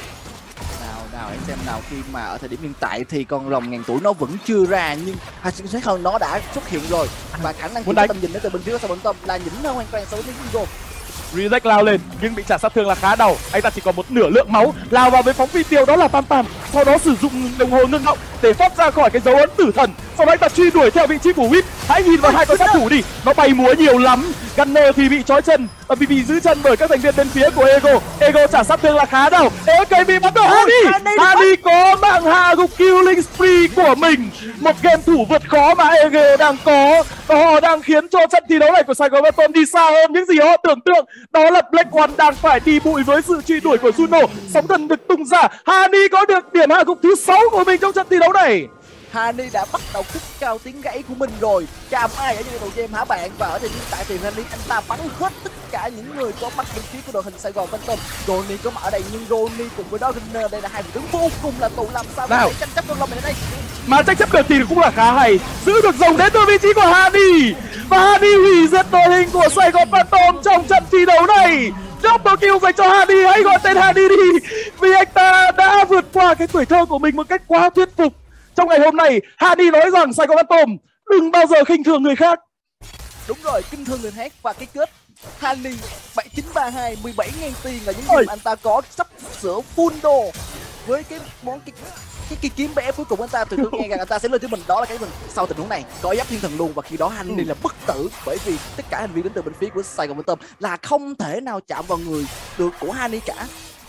Nào nào em xem nào, khi mà ở thời điểm hiện tại thì con rồng ngàn tuổi nó vẫn chưa ra, nhưng hay sẽ hơn nó đã xuất hiện rồi, và khả năng tầm nhìn đến từ bên phía Sài Gòn Phantom là nhỉnh hơn hoàn toàn so với Eagle. Reject lao lên nhưng bị trả sát thương là khá đau, anh ta chỉ còn một nửa lượng máu, lao vào với phóng phi tiêu đó là Pam Pam, sau đó sử dụng đồng hồ ngưng động để thoát ra khỏi cái dấu ấn tử thần, sau đó anh ta truy đuổi theo vị trí của Whip. Hãy nhìn vào hai con sát thủ đi, nó bay múa nhiều lắm. Gunner thì bị trói chân và bị, bị giữ chân bởi các thành viên bên phía của Ego. Ego trả sát thương là khá đau. ê ca bị bắt đầu Hani, Hani có mạng hạ gục killing spree của mình, một game thủ vượt khó mà Ego đang có, và họ đang khiến cho trận thi đấu này của Sài Gòn Phantom đi xa hơn những gì họ tưởng tượng. Đó là Black One đang phải đi bụi với sự truy đuổi của Juno. Sóng thần được tung ra, Hani có được điểm hạ gục thứ sáu của mình trong trận thi đấu này. Hani đã bắt đầu cất cao tiếng gãy của mình rồi, chạm ai ở những đầu game hả bạn? Và ở thời điểm tại thì Hani anh ta bắn hết tất cả những người có mặt bên phía của đội hình Sài Gòn Phantom. Ronnie có mặt ở đây nhưng Ronnie cùng với đó Gunner đây là hai vị tướng vô cùng là tụ, làm sao để tranh chấp con lòng này đây. Mà tranh chấp được thì cũng là khá hay, giữ được rồng đến từ vị trí của Hani, và Hani hủy diệt đội hình của Sài Gòn Phantom trong trận thi đấu này. Double kill dành cho Hani, hãy gọi tên Hani đi, vì anh ta đã vượt qua cái tuổi thơ của mình một cách quá thuyết phục. Trong ngày hôm nay, Hani nói rằng Sài Gòn Phantom đừng bao giờ khinh thường người khác. Đúng rồi, khinh thường người khác, và cái kết Hani bảy chín ba hai, mười bảy nghìn tiền là những gì mà anh ta có, sắp sửa full đồ với cái món cái cái, cái kiếm bé cuối cùng anh ta. Từ tôi nghe rằng anh ta sẽ lên tới mình, đó là cái mình sau tình huống này có giáp thiên thần luôn, và khi đó Hani là bất tử, bởi vì tất cả hành vi đến từ bên phía của Sài Gòn Phantom là không thể nào chạm vào người được của Hani cả.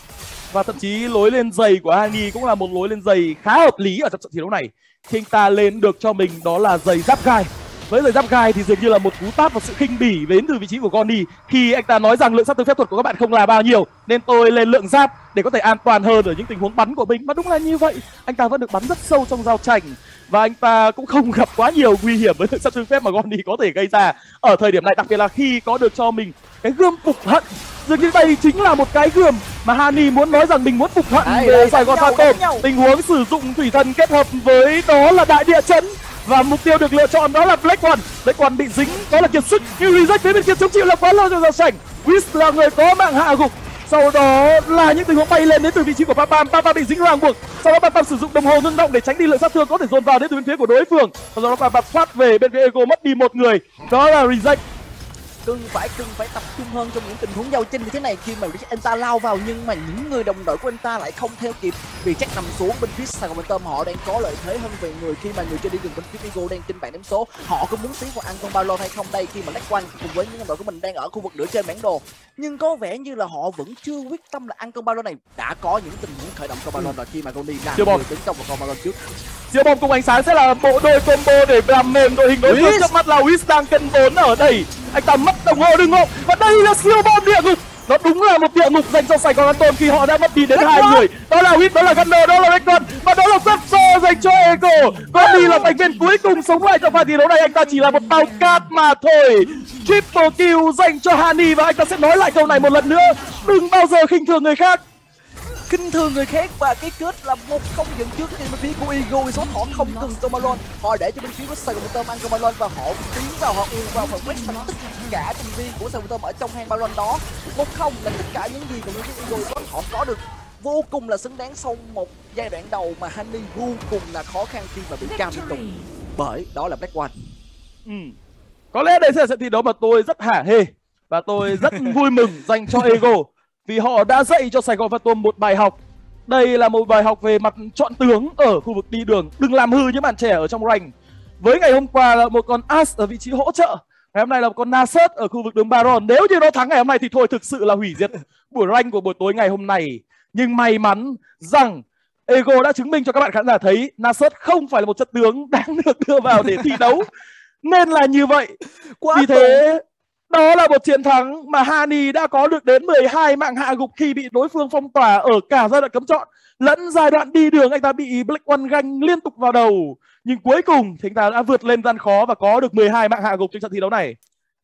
Và thậm chí lối lên giày của Hani cũng là một lối lên giày khá hợp lý ở trong trận thi đấu này, khi anh ta lên được cho mình đó là giày giáp gai. Với giày giáp gai thì dường như là một cú tát và sự khinh bỉ đến từ vị trí của Goni, khi anh ta nói rằng lượng sát thương phép thuật của các bạn không là bao nhiêu nên tôi lên lượng giáp để có thể an toàn hơn ở những tình huống bắn của mình. Và đúng là như vậy, anh ta vẫn được bắn rất sâu trong giao tranh, và anh ta cũng không gặp quá nhiều nguy hiểm với lượng sát thương phép mà Goni có thể gây ra ở thời điểm này, đặc biệt là khi có được cho mình cái gươm phục hận. Dường như đây chính là một cái gươm mà Hani muốn nói rằng mình muốn phục hận về Sài Gòn Phantom. Tình huống sử dụng thủy thần kết hợp với đó là đại địa chấn, và mục tiêu được lựa chọn đó là Black One. Black One bị dính đó là kiệt sức, nhưng Reject phía bên kia chống chịu là quá lâu rồi giao tranh. Wiz là người có mạng hạ gục, sau đó là những tình huống bay lên đến từ vị trí của Pam Pam. Pam Pam bị dính ràng buộc, sau đó Pam Pam sử dụng đồng hồ ngưng động để tránh đi lượng sát thương có thể dồn vào đến từ bên phía của đối phương. Sau đó Pam Pam thoát về bên phía Ego, mất đi một người, đó là Reject. cần phải cần phải tập trung hơn trong những tình huống giao tranh như thế này, khi mà anh ta lao vào nhưng mà những người đồng đội của anh ta lại không theo kịp, vì chắc nằm xuống. Bên phía Sài Gòn Tôm họ đang có lợi thế hơn về người khi mà người chơi đi đường bên phía Eagle đang trên bảng điểm số. Họ có muốn tiến vào ăn con Balon hay không đây, khi mà Black One cùng với những đồng đội của mình đang ở khu vực nửa trên bản đồ, nhưng có vẻ như là họ vẫn chưa quyết tâm là ăn con Balon này. Đã có những tình huống khởi động con Balon rồi khi mà Goni đang người tấn công vào con Balon trước. Siêu bom cùng ánh sáng sẽ là bộ đôi combo để làm mềm đội hình đối phương. Trước mắt là Wiz đang cân bốn ở đây, anh ta mất đồng hồ đừng ngộ, và đây là siêu bom địa ngục. Nó đúng là một địa ngục dành cho Sài Gòn Tôm khi họ đã mất đi đến hai người. Đó là Wiz, đó là Gunner, đó là Recon, và đó là Quepso dành cho Ego. Goni là thành viên cuối cùng sống lại trong pha thi đấu này, anh ta chỉ là một bao cát mà thôi. Triple kill dành cho Hani, và anh ta sẽ nói lại câu này một lần nữa: đừng bao giờ khinh thường người khác. Khinh thường người khác, và cái kết là một không dẫn trước trên bên phía của Eagle Esports. Họ không cần Tomalon, họ để cho bên phía của Sài Gòn Tôm ăn Tomalon và họ tiến vào, họ ùn vào phần quét sạch tất cả thành viên của Sài Gòn Tôm ở trong hang Balon đó. Một không là tất cả những gì mà bên phía Eagle Esports họ có được vô cùng là xứng đáng sau một giai đoạn đầu mà Hani vô cùng là khó khăn khi mà bị cam liên tục bởi đó là Black One. Ừ. Có lẽ đây sẽ là trận thi đấu mà tôi rất hả hê và tôi rất vui mừng dành cho Ego, vì họ đã dạy cho Sài Gòn Phantom một bài học. Đây là một bài học về mặt chọn tướng ở khu vực đi đường. Đừng làm hư những bạn trẻ ở trong rank. Với ngày hôm qua là một con As ở vị trí hỗ trợ, ngày hôm nay là một con Nasus ở khu vực đường Baron. Nếu như nó thắng ngày hôm nay thì thôi thực sự là hủy diệt buổi rank của buổi tối ngày hôm nay. Nhưng may mắn rằng Ego đã chứng minh cho các bạn khán giả thấy Nasus không phải là một chất tướng đáng được đưa vào để thi đấu. Nên là như vậy. Quá Vì thế đó là một chiến thắng mà Hani đã có được đến mười hai mạng hạ gục khi bị đối phương phong tỏa ở cả giai đoạn cấm chọn lẫn giai đoạn đi đường. Anh ta bị Black One ganh liên tục vào đầu, nhưng cuối cùng thì anh ta đã vượt lên gian khó và có được mười hai mạng hạ gục trong trận thi đấu này.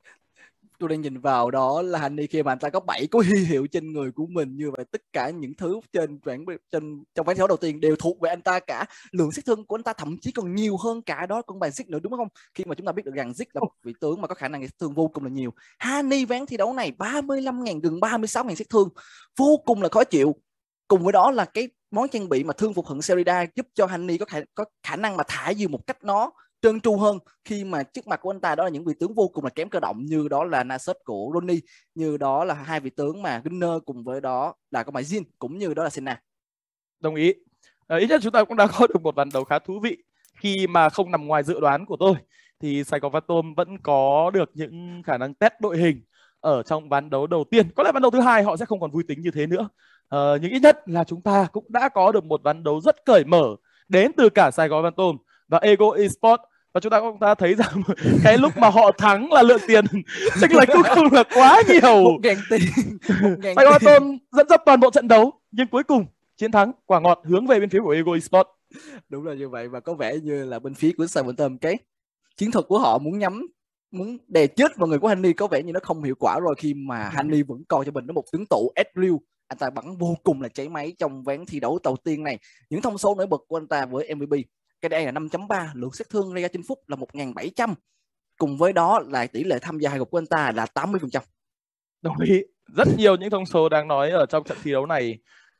Tôi đang nhìn vào đó là Hani khi mà anh ta có bảy có huy hiệu trên người của mình như vậy, tất cả những thứ trên bảng trên trong ván thi đấu đầu tiên đều thuộc về anh ta cả. Lượng sát thương của anh ta thậm chí còn nhiều hơn cả đó con bài Ziggs nữa, đúng không? Khi mà chúng ta biết được rằng Ziggs là một vị tướng mà có khả năng sát thương vô cùng là nhiều. Hani ván thi đấu này ba mươi lăm nghìn gần ba mươi sáu nghìn sát thương, vô cùng là khó chịu. Cùng với đó là cái món trang bị mà thương phục hận Serida giúp cho Hani có khả, có khả năng mà thả diều một cách nó trơn tru hơn, khi mà trước mặt của anh ta đó là những vị tướng vô cùng là kém cơ động, như đó là Nasus của Ronnie, như đó là hai vị tướng mà Gunner, cùng với đó là có mày Jin, cũng như đó là Senna. Đồng ý. À, ít nhất chúng ta cũng đã có được một ván đấu khá thú vị, khi mà không nằm ngoài dự đoán của tôi thì Sài Gòn Phantom vẫn có được những khả năng test đội hình ở trong ván đấu đầu tiên. Có lẽ ván đấu thứ hai họ sẽ không còn vui tính như thế nữa. À, nhưng ít nhất là chúng ta cũng đã có được một ván đấu rất cởi mở đến từ cả Sài Gòn Phantom và Ego Esports. Và chúng ta cũng ta thấy rằng cái lúc mà họ thắng là lượng tiền chênh lệch cũng không là quá nhiều. Một ngàn tiền. Sài Gòn Phantom dẫn dắt toàn bộ trận đấu, nhưng cuối cùng chiến thắng quả ngọt hướng về bên phía của Ego Esports. Đúng là như vậy, và có vẻ như là bên phía của Sài Gòn Phantom cái chiến thuật của họ muốn nhắm, muốn đè chết vào người của Hani có vẻ như nó không hiệu quả rồi, khi mà Hani vẫn coi cho mình nó một tướng tụ Ezreal. Anh ta bắn vô cùng là cháy máy trong ván thi đấu đầu tiên này. Những thông số nổi bật của anh ta với em vê pê, cái đây là năm chấm ba, lượng sát thương gây ra trên phút là một nghìn bảy trăm. Cùng với đó là tỷ lệ tham gia hạ gục của anh ta là tám mươi phần trăm. Đồng ý. Rất nhiều những thông số đang nói ở trong trận thi đấu này.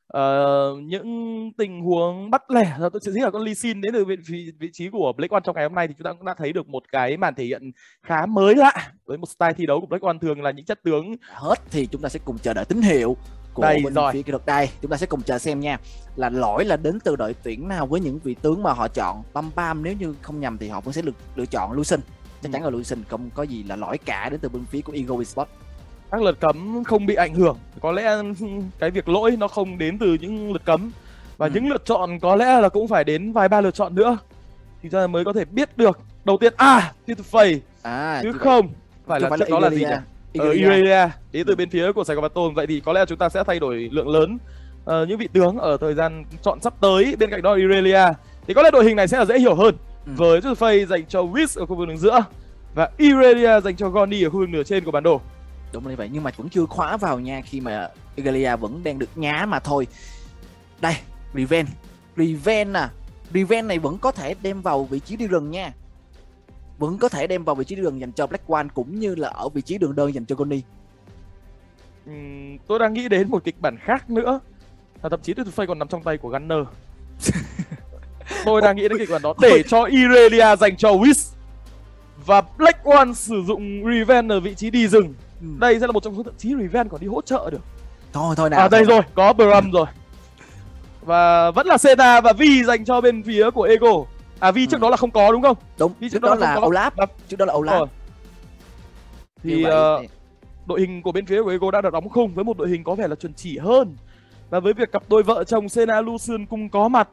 Uh, những tình huống bắt lẻ, tôi sẽ là con Lee Sin đến từ vị, vị, vị trí của Black One trong ngày hôm nay thì chúng ta cũng đã thấy được một cái màn thể hiện khá mới lạ với một style thi đấu của Black One thường là những chất tướng. Hết thì chúng ta sẽ cùng chờ đợi tín hiệu của đây bên rồi. phía kỹ thuật đây. Chúng ta sẽ cùng chờ xem nha, là lỗi là đến từ đội tuyển nào với những vị tướng mà họ chọn. Bam Bam nếu như không nhầm thì họ vẫn sẽ lựa, lựa chọn Lucian. Chắc chắn là Lucian không có gì là lỗi cả đến từ bên phía của Ego Esports. Các lượt cấm không bị ảnh hưởng, có lẽ cái việc lỗi nó không đến từ những lượt cấm, và ừ. những lượt chọn có lẽ là cũng phải đến vài ba lượt chọn nữa thì ta mới có thể biết được. Đầu tiên à Titufay à, chứ không phải là trước đó là gì nhỉ? Ở Irelia đến từ bên phía của Sài Gòn Phantom. Vậy thì có lẽ chúng ta sẽ thay đổi lượng lớn uh, những vị tướng ở thời gian chọn sắp tới. Bên cạnh đó Irelia thì có lẽ đội hình này sẽ là dễ hiểu hơn, ừ. với Titufay dành cho Wiz ở khu vực đường giữa và Irelia dành cho Goni ở khu vực nửa trên của bản đồ. Đúng như vậy, nhưng mà vẫn chưa khóa vào nha, khi mà Irelia vẫn đang được nhá mà thôi. Đây, Riven Riven à Riven này vẫn có thể đem vào vị trí đi rừng nha, vẫn có thể đem vào vị trí đi rừng dành cho Black One, cũng như là ở vị trí đường đơn dành cho Goni. uhm, Tôi đang nghĩ đến một kịch bản khác nữa, và thậm chí Titufay còn nằm trong tay của Gunner. Tôi đang nghĩ đến kịch bản đó để cho Irelia dành cho Wiz Và Black One sử dụng Revenge ở vị trí đi rừng. Ừ. Đây sẽ là một trong số thậm chí Revenge còn đi hỗ trợ được. Thôi thôi nào. À đây thôi rồi, có Brum rồi. Và vẫn là Senna và Vi dành cho bên phía của Ego. À Vi trước Ừ. đó là không có đúng không? Đúng, Vi trước đó là không có. Olaf. Và- Trước đó là Olaf. Rồi. Thì Như vậy ờ, thì- đội hình của bên phía của Ego đã được đóng khung với một đội hình có vẻ là chuẩn chỉ hơn. Và với việc cặp đôi vợ chồng Senna Lucian cùng có mặt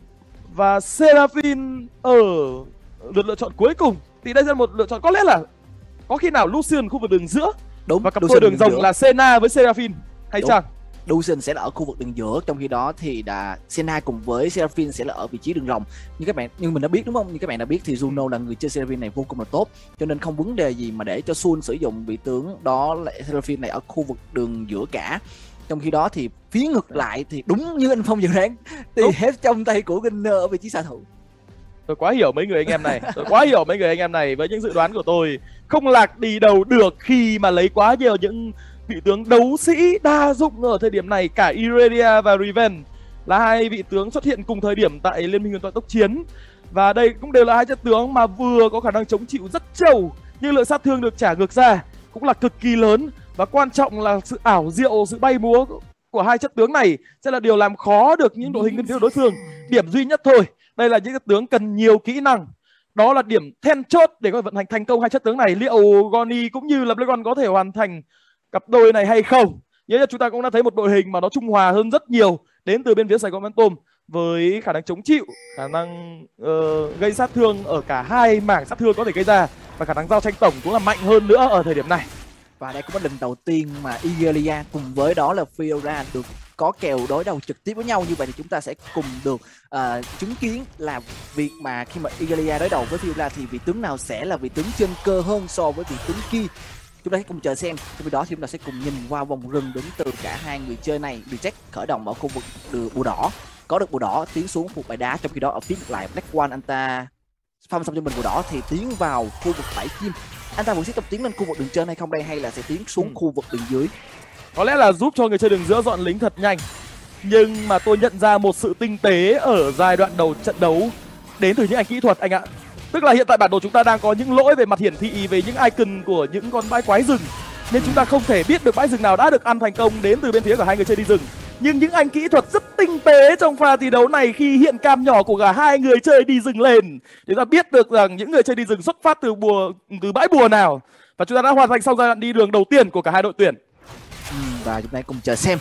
và Seraphine ở lượt lựa chọn cuối cùng, thì đây là một lựa chọn có lẽ là có khi nào Lucian khu vực đường giữa đúng, và cặp Lucian đôi đường rồng giữa. là Senna với Seraphine hay Đúng. chăng? Lucian sẽ là ở khu vực đường giữa, trong khi đó thì đã Senna cùng với Seraphine sẽ là ở vị trí đường rồng. Như các bạn, như mình đã biết đúng không? Như các bạn đã biết thì Juno là người chơi Seraphine này vô cùng là tốt, cho nên không vấn đề gì mà để cho Sun sử dụng vị tướng đó là Seraphine này ở khu vực đường giữa cả. Trong khi đó thì phía ngược lại thì đúng như anh Phong dự đoán thì Đúng. hết trong tay của Gunner ở vị trí xạ thủ. Tôi quá hiểu mấy người anh em này, tôi quá hiểu mấy người anh em này với những dự đoán của tôi. Không lạc đi đầu được khi mà lấy quá nhiều những vị tướng đấu sĩ đa dụng ở thời điểm này. Cả Irelia và Revenge là hai vị tướng xuất hiện cùng thời điểm tại Liên minh huyền thoại tốc chiến. Và đây cũng đều là hai chất tướng mà vừa có khả năng chống chịu rất trâu, nhưng lượng sát thương được trả ngược ra cũng là cực kỳ lớn. Và quan trọng là sự ảo diệu, sự bay múa của hai chất tướng này sẽ là điều làm khó được những đội hình bên phía đối phương. Điểm duy nhất thôi, đây là những chất tướng cần nhiều kỹ năng. Đó là điểm then chốt để có thể vận hành thành công hai chất tướng này. Liệu Goni cũng như là Black One có thể hoàn thành cặp đôi này hay không? Nhớ là chúng ta cũng đã thấy một đội hình mà nó trung hòa hơn rất nhiều đến từ bên phía Sài Gòn Phantom, với khả năng chống chịu, khả năng uh, gây sát thương ở cả hai mảng sát thương có thể gây ra, và khả năng giao tranh tổng cũng là mạnh hơn nữa ở thời điểm này. Và đây cũng là lần đầu tiên mà Irelia cùng với đó là Fiora được có kèo đối đầu trực tiếp với nhau. Như vậy thì chúng ta sẽ cùng được uh, chứng kiến là việc mà khi mà Irelia đối đầu với Fiora thì vị tướng nào sẽ là vị tướng trên cơ hơn so với vị tướng kia. Chúng ta sẽ cùng chờ xem. Trong khi đó thì chúng ta sẽ cùng nhìn qua vòng rừng đến từ cả hai người chơi này. Reject khởi động ở khu vực đường bùa đỏ, có được bùa đỏ tiến xuống phục bài đá. Trong khi đó ở phía ngược lại Black One anh ta farm xong cho mình bùa đỏ thì tiến vào khu vực bãi chim. Anh ta vẫn sẽ tiếp tục tiến lên khu vực đường trên hay không đây, hay là sẽ tiến xuống Ừ. khu vực đường dưới? Có lẽ là giúp cho người chơi đường giữa dọn lính thật nhanh. Nhưng mà tôi nhận ra một sự tinh tế ở giai đoạn đầu trận đấu đến từ những anh kỹ thuật anh ạ. Tức là hiện tại bản đồ chúng ta đang có những lỗi về mặt hiển thị về những icon của những con bãi quái rừng, nên chúng ta không thể biết được bãi rừng nào đã được ăn thành công đến từ bên phía của hai người chơi đi rừng. Nhưng những anh kỹ thuật rất tinh tế trong pha thi đấu này khi hiện cam nhỏ của cả hai người chơi đi rừng lên, chúng ta biết được rằng những người chơi đi rừng xuất phát từ bùa từ bãi bùa nào, và chúng ta đã hoàn thành xong giai đoạn đi đường đầu tiên của cả hai đội tuyển. Ừ, và chúng ta cùng chờ xem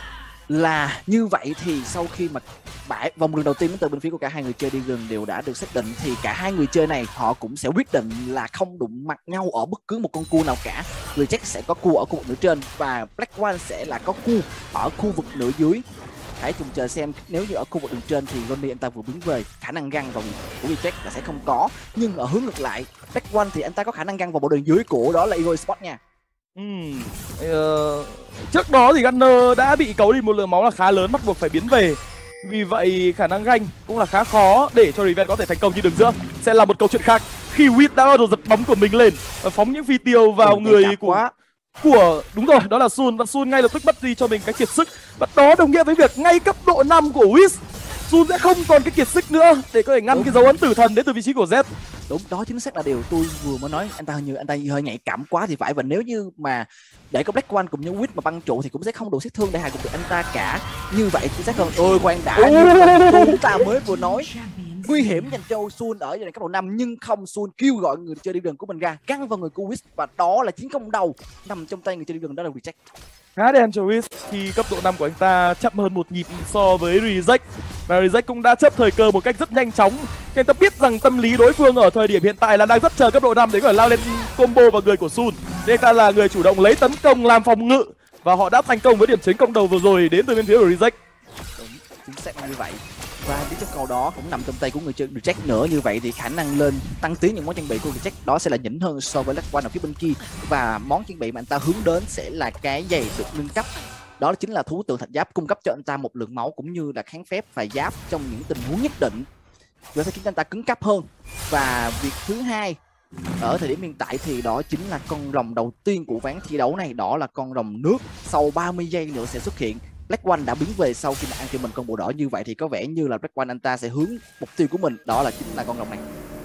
là như vậy thì sau khi mà bãi vòng đường đầu tiên đến từ bên phía của cả hai người chơi đi rừng đều đã được xác định, thì cả hai người chơi này họ cũng sẽ quyết định là không đụng mặt nhau ở bất cứ một con cua nào cả. Reject sẽ có cua ở khu vực nửa trên và Black One sẽ là có cua ở khu vực nửa dưới. Hãy cùng chờ xem, nếu như ở khu vực đường trên thì Ronnie anh ta vừa biến về, khả năng găng vào của Reject là sẽ không có. Nhưng ở hướng ngược lại, Black One thì anh ta có khả năng găng vào bộ đường dưới của đó là Ego Esports nha. Ừm, ờ, trước đó thì Gunner đã bị cấu đi một lượng máu là khá lớn, bắt buộc phải biến về. Vì vậy khả năng ganh cũng là khá khó để cho Revenge có thể thành công. Như đường giữa sẽ là một câu chuyện khác khi Wit đã bắt đầu giật bóng của mình lên và phóng những phi tiêu vào Ủa, người của quá. của đúng rồi, đó là Sun, và Sun ngay lập tức mất đi cho mình cái kiệt sức, và đó đồng nghĩa với việc ngay cấp độ năm của Wiz, Sun sẽ không còn cái kiệt sức nữa để có thể ngăn Đúng. cái dấu ấn tử thần đến từ vị trí của Z. Đúng, đó chính xác là điều tôi vừa mới nói. Anh ta hình như anh ta hơi nhạy cảm quá thì phải, và nếu như mà để có Black One cùng như Wit mà băng trụ thì cũng sẽ không đủ sát thương để hạ gục được anh ta cả. Như vậy chính xác hơn. Ôi khoan đã, như chúng ta mới vừa nói, nguy hiểm dành cho Sun ở giai đoạn cấp độ năm, nhưng không, Sun kêu gọi người chơi đi đường của mình ra căng vào người của Wit, và đó là chiến công đầu nằm trong tay người chơi đi đường, đó là Reject. Khá đen cho Wiz khi cấp độ năm của anh ta chậm hơn một nhịp so với Reject, và Reject cũng đã chấp thời cơ một cách rất nhanh chóng. Anh ta biết rằng tâm lý đối phương ở thời điểm hiện tại là đang rất chờ cấp độ năm để có thể lao lên combo vào người của Sun, nên anh ta là người chủ động lấy tấn công làm phòng ngự, và họ đã thành công với điểm chiến công đầu vừa rồi đến từ bên phía của Reject. Đúng, chính xác là như vậy. Và biết cho cầu đó cũng nằm trong tay của người chơi Reject nữa. Như vậy thì khả năng lên tăng tiến những món trang bị của Reject đó sẽ là nhỉnh hơn so với Black One ở phía bên kia, và món trang bị mà anh ta hướng đến sẽ là cái giày được nâng cấp, đó chính là thú tượng thạch giáp, cung cấp cho anh ta một lượng máu cũng như là kháng phép và giáp trong những tình huống nhất định, và sẽ khiến anh ta cứng cáp hơn. Và việc thứ hai ở thời điểm hiện tại thì đó chính là con rồng đầu tiên của ván thi đấu này, đó là con rồng nước. Sau ba mươi giây nữa sẽ xuất hiện. Black One đã biến về sau khi mà ăn cho mình con bộ đỏ, như vậy thì có vẻ như là Black One anh ta sẽ hướng mục tiêu của mình đó là chính là con rồng này.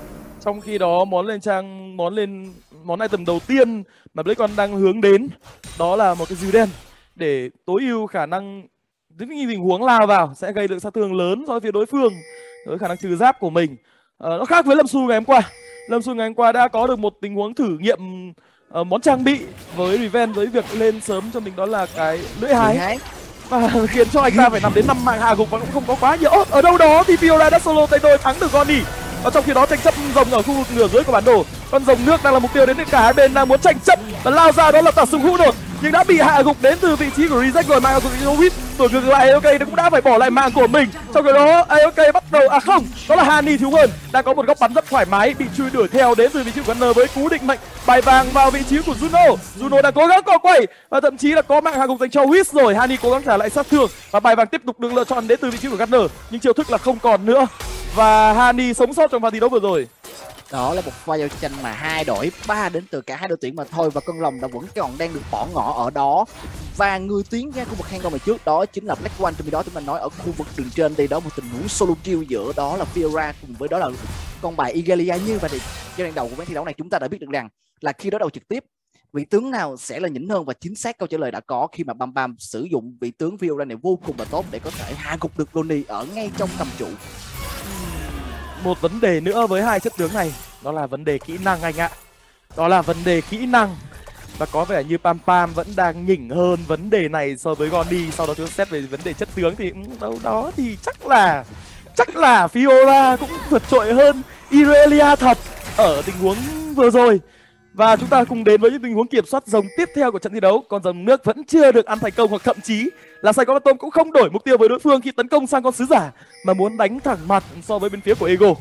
Trong khi đó món lên trang món lên món item đầu tiên mà BlizzCon đang hướng đến đó là một cái dìu đen để tối ưu khả năng những tình huống lao vào sẽ gây lượng sát thương lớn so với phía đối phương với khả năng trừ giáp của mình. Ờ, nó khác với Lâm Xu ngày hôm qua. Lâm Xu ngày hôm qua đã có được một tình huống thử nghiệm uh, món trang bị với Revenge với việc lên sớm cho mình đó là cái lưỡi hái và khiến cho anh ta phải nằm đến năm mạng hạ gục và cũng không có quá nhiều. Ồ, ở đâu đó thì Fiora đã solo tay đôi thắng được Goni. Và trong khi đó tranh chấp rồng ở khu vực nửa dưới của bản đồ, con rồng nước đang là mục tiêu đến cả hai bên đang muốn tranh chấp và lao ra đó là tả sùng hữu rồi nhưng đã bị hạ gục đến từ vị trí của Reject rồi. Mạng của Wit tuổi ngược lại a o ca cũng đã phải bỏ lại mạng của mình. Trong khi đó a o ca bắt đầu à không, đó là Hani thiếu hơn đang có một góc bắn rất thoải mái bị truy đuổi theo đến từ vị trí của Gunner với cú định mệnh bài vàng vào vị trí của Juno. Juno đang cố gắng co quay và thậm chí là có mạng hạ gục dành cho Wit rồi. Hani cố gắng trả lại sát thương và bài vàng tiếp tục được lựa chọn đến từ vị trí của Gunner nhưng chiêu thức là không còn nữa và Hani sống sót trong pha thi đấu vừa rồi. Đó là một pha giao tranh mà hai đội ba đến từ cả hai đội tuyển mà thôi và con rồng đã vẫn còn đang được bỏ ngỏ ở đó và người tiến ra khu vực hang câu mà trước đó chính là Black One. Trong khi đó chúng ta nói ở khu vực đường trên đây đó một tình huống solo kill giữa đó là Fiora cùng với đó là con bài Irelia. Như vậy thì giai đoạn đầu của ván thi đấu này chúng ta đã biết được rằng là khi đối đầu trực tiếp vị tướng nào sẽ là nhỉnh hơn và chính xác câu trả lời đã có khi mà Bam Bam sử dụng vị tướng Fiora này vô cùng là tốt để có thể hạ gục được Goni ở ngay trong tầm trụ. Một vấn đề nữa với hai chất tướng này đó là vấn đề kỹ năng anh ạ. Đó là vấn đề kỹ năng và có vẻ như Pam Pam vẫn đang nhỉnh hơn vấn đề này so với Goni. Sau đó chúng ta xét về vấn đề chất tướng thì đâu đó thì chắc là chắc là Fiora cũng vượt trội hơn Irelia thật ở tình huống vừa rồi. Và chúng ta cùng đến với những tình huống kiểm soát rồng tiếp theo của trận thi đấu. Con rồng nước vẫn chưa được ăn thành công hoặc thậm chí là Sài Gòn Tôm cũng không đổi mục tiêu với đối phương khi tấn công sang con sứ giả mà muốn đánh thẳng mặt so với bên phía của Ego.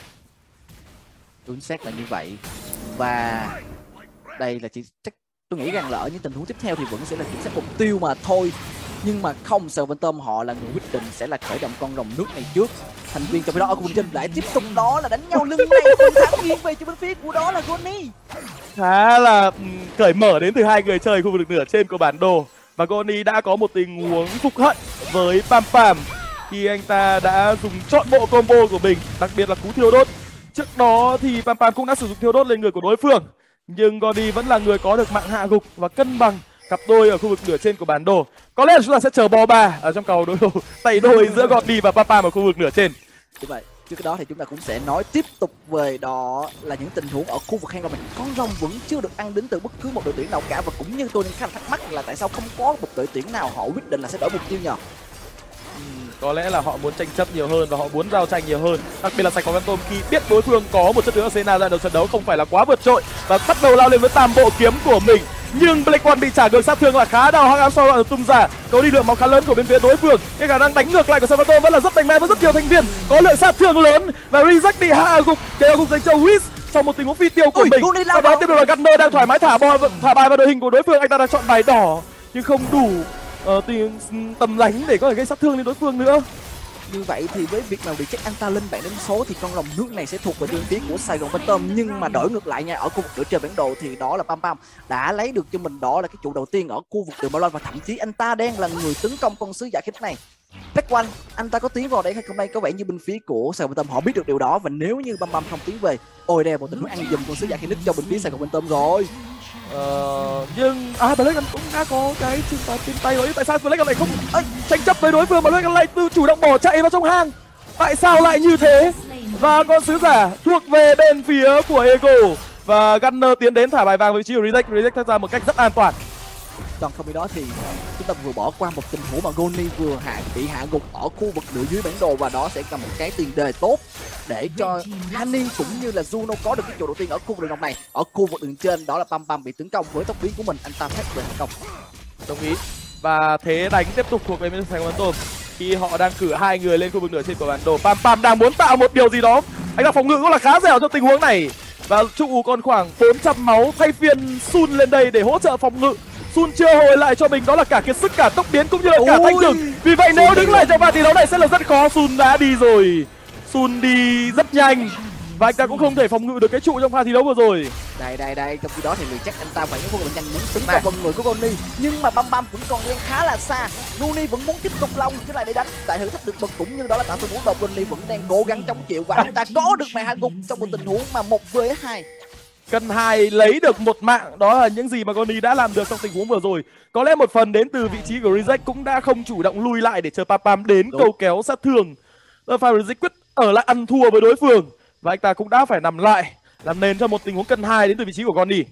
Chính xác là như vậy. Và đây là chỉ chắc tôi nghĩ rằng là ở những tình huống tiếp theo thì vẫn sẽ là kiểm soát mục tiêu mà thôi. Nhưng mà không, Sài Gòn Tôm họ là người quyết định sẽ là khởi động con rồng nước này trước. Thành viên trong đó ở cùng trên lại tiếp tục đó là đánh nhau lưng này, phần thắng nghiêng về cho bên phía của đó là Goni. Khá là cởi mở đến từ hai người chơi khu vực nửa trên của bản đồ. Và Goni đã có một tình huống phục hận với Pam Pam khi anh ta đã dùng trọn bộ combo của mình, đặc biệt là cú thiêu đốt. Trước đó thì Pam Pam cũng đã sử dụng thiêu đốt lên người của đối phương, nhưng Goni vẫn là người có được mạng hạ gục và cân bằng cặp đôi ở khu vực nửa trên của bản đồ. Có lẽ là chúng ta sẽ chờ bò ba ở trong cầu đối đầu tay đôi giữa Goni và Pam Pam ở khu vực nửa trên. Đúng vậy. Trước cái đó thì chúng ta cũng sẽ nói tiếp tục về đó là những tình huống ở khu vực hang của mình. Con rồng vẫn chưa được ăn đến từ bất cứ một đội tuyển nào cả và cũng như tôi đang khá là thắc mắc là tại sao không có một đội tuyển nào họ quyết định là sẽ đổi mục tiêu nhờ. Có lẽ là họ muốn tranh chấp nhiều hơn và họ muốn giao tranh nhiều hơn. Đặc biệt là Sài Gòn Tôm khi biết đối phương có một chất tướng Athena ra đầu trận đấu không phải là quá vượt trội và bắt đầu lao lên với tam bộ kiếm của mình. Nhưng Black One bị trả ngược sát thương là khá đau, hắc ám sau đoạn tung ra có đi lượng máu khá lớn của bên phía đối phương. Cái khả năng đánh ngược lại của Sài Gòn Tôm vẫn là rất mạnh mẽ với rất nhiều thành viên, có lượng sát thương lớn và Reject bị hạ gục, kéo gục dành cho Wiz trong một tình huống phi tiêu của Ui, mình. Sau đó tiếp tục là Gunner đang thoải mái thả bò thả bài vào đội hình của đối phương, anh ta đang chọn bài đỏ nhưng không đủ uh, tiền tầm đánh để có thể gây sát thương lên đối phương nữa. Như vậy thì với việc nào bị check anh ta lên bảng đánh số thì con rồng nước này sẽ thuộc về bên phía của Sài Gòn Phantom. Nhưng mà đổi ngược lại nha, ở khu vực nửa trên bản đồ thì đó là Pam Pam đã lấy được cho mình đó là cái trụ đầu tiên ở khu vực đường Balon và thậm chí anh ta đang là người tấn công con sứ giả khích này. Black One, anh ta có tiến vào đây hay không đây? Có vẻ như bên phía của Sài Gòn Phantom họ biết được điều đó và nếu như Pam Pam không tiến về, ôi đây là một tình huống ăn giùm con sứ giả khích cho bên phía Sài Gòn Phantom rồi. Ờ, nhưng à Black One cũng đã có cái trên tay trên tay rồi, tại sao Black One lại không ấy, tranh chấp với đối phương mà Black One lại tự chủ động bỏ chạy vào trong hang? Tại sao lại như thế? Và con sứ giả thuộc về bên phía của Ego và Gunner tiến đến thả bài vàng với vị trí của Reject. Reject thoát ra một cách rất an toàn. Còn không bị đó thì chúng ta vừa bỏ qua một tình huống mà Goni vừa hạ bị hạ gục ở khu vực nửa dưới bản đồ và đó sẽ là một cái tiền đề tốt để cho Hani cũng như là Juno có được cái chỗ đầu tiên ở khu vực đường đồng này. Ở khu vực đường trên đó là Pam Pam bị tấn công với tốc biến của mình, anh ta phát về thành công. Đồng ý. Và thế đánh tiếp tục thuộc về bên Sài Gòn Tôm khi họ đang cử hai người lên khu vực nửa trên của bản đồ. Pam Pam đang muốn tạo một điều gì đó, anh ta phòng ngự cũng là khá dẻo trong tình huống này và trụ còn khoảng bốn trăm máu thay phiên Sun lên đây để hỗ trợ phòng ngự. Sun chưa hồi lại cho mình đó là cả kiệt sức, cả tốc biến cũng như là cả thanh rừng. Vì vậy nếu đứng lại trong pha thi đấu này sẽ là rất khó. Sun đã đi rồi, Sun đi rất nhanh và anh ta cũng không thể phòng ngự được cái trụ trong pha thi đấu vừa rồi. Đây đây đây, trong khi đó thì người chắc anh ta phải những quân nhanh muốn tấn vào vòng người của Goni, nhưng mà Bam Bam vẫn còn đang khá là xa. Goni vẫn muốn tiếp tục long chứ lại để đánh tại thử thách được bật, cũng như đó là tạo tình huống đầu. Goni vẫn đang cố gắng chống chịu và anh ta có được màn hạ gục trong một tình huống mà một với hai. Cân hai lấy được một mạng, đó là những gì mà Goni đã làm được trong tình huống vừa rồi. Có lẽ một phần đến từ vị trí của Reject cũng đã không chủ động lui lại để chờ Pam Pam đến câu kéo sát thương. Pha Reject quyết ở lại ăn thua với đối phương và anh ta cũng đã phải nằm lại làm nền cho một tình huống cân hai đến từ vị trí của Goni.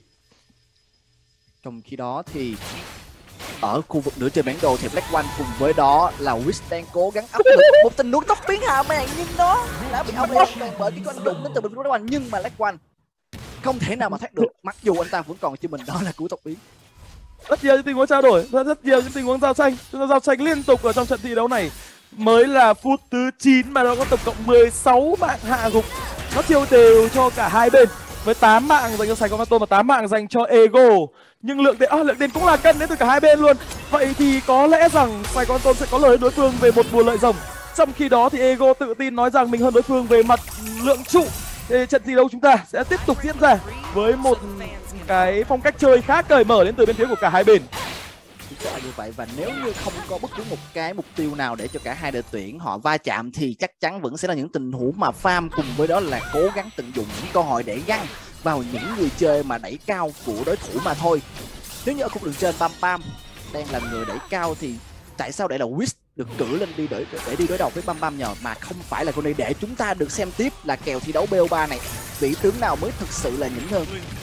Trong khi đó thì ở khu vực nửa trên bản đồ thì Black One cùng với đó là Wiz đang cố gắng áp lực một tình huống tốc biến hạ màn, nhưng nó đã bị ông ấy bởi cái con đụng đến từ bên Black One. Nhưng mà Black One không thể nào mà thoát được, mặc dù anh ta vẫn còn cho mình đó là cú tốc biến. Rất nhiều những tình huống trao đổi, rất, rất nhiều những tình huống giao tranh, chúng ta giao tranh liên tục ở trong trận thi đấu này. Mới là phút thứ chín mà nó có tổng cộng mười sáu mạng hạ gục, nó chia đều cho cả hai bên với tám mạng dành cho Sài Gòn Phantom và tám mạng dành cho Ego. Nhưng lượng tiền, à, lượng tiền cũng là cân đến từ cả hai bên luôn. Vậy thì có lẽ rằng Sài Gòn Phantom sẽ có lời đối phương về một mùa lợi rồng. Trong khi đó thì Ego tự tin nói rằng mình hơn đối phương về mặt lượng trụ. Thì trận thi đấu chúng ta sẽ tiếp tục diễn ra với một cái phong cách chơi khá cởi mở đến từ bên phía của cả hai bên. Chính xác là như vậy, và nếu như không có bất cứ một cái mục tiêu nào để cho cả hai đội tuyển họ va chạm thì chắc chắn vẫn sẽ là những tình huống mà farm cùng với đó là cố gắng tận dụng những cơ hội để găng vào những người chơi mà đẩy cao của đối thủ mà thôi. Nếu như ở khung đường trên Pam Pam đang là người đẩy cao thì tại sao để là Wiz được cử lên đi để, để đi đối đầu với Pam Pam nhờ mà không phải là Goni, để chúng ta được xem tiếp là kèo thi đấu bê o ba này vị tướng nào mới thực sự là nhỉnh hơn.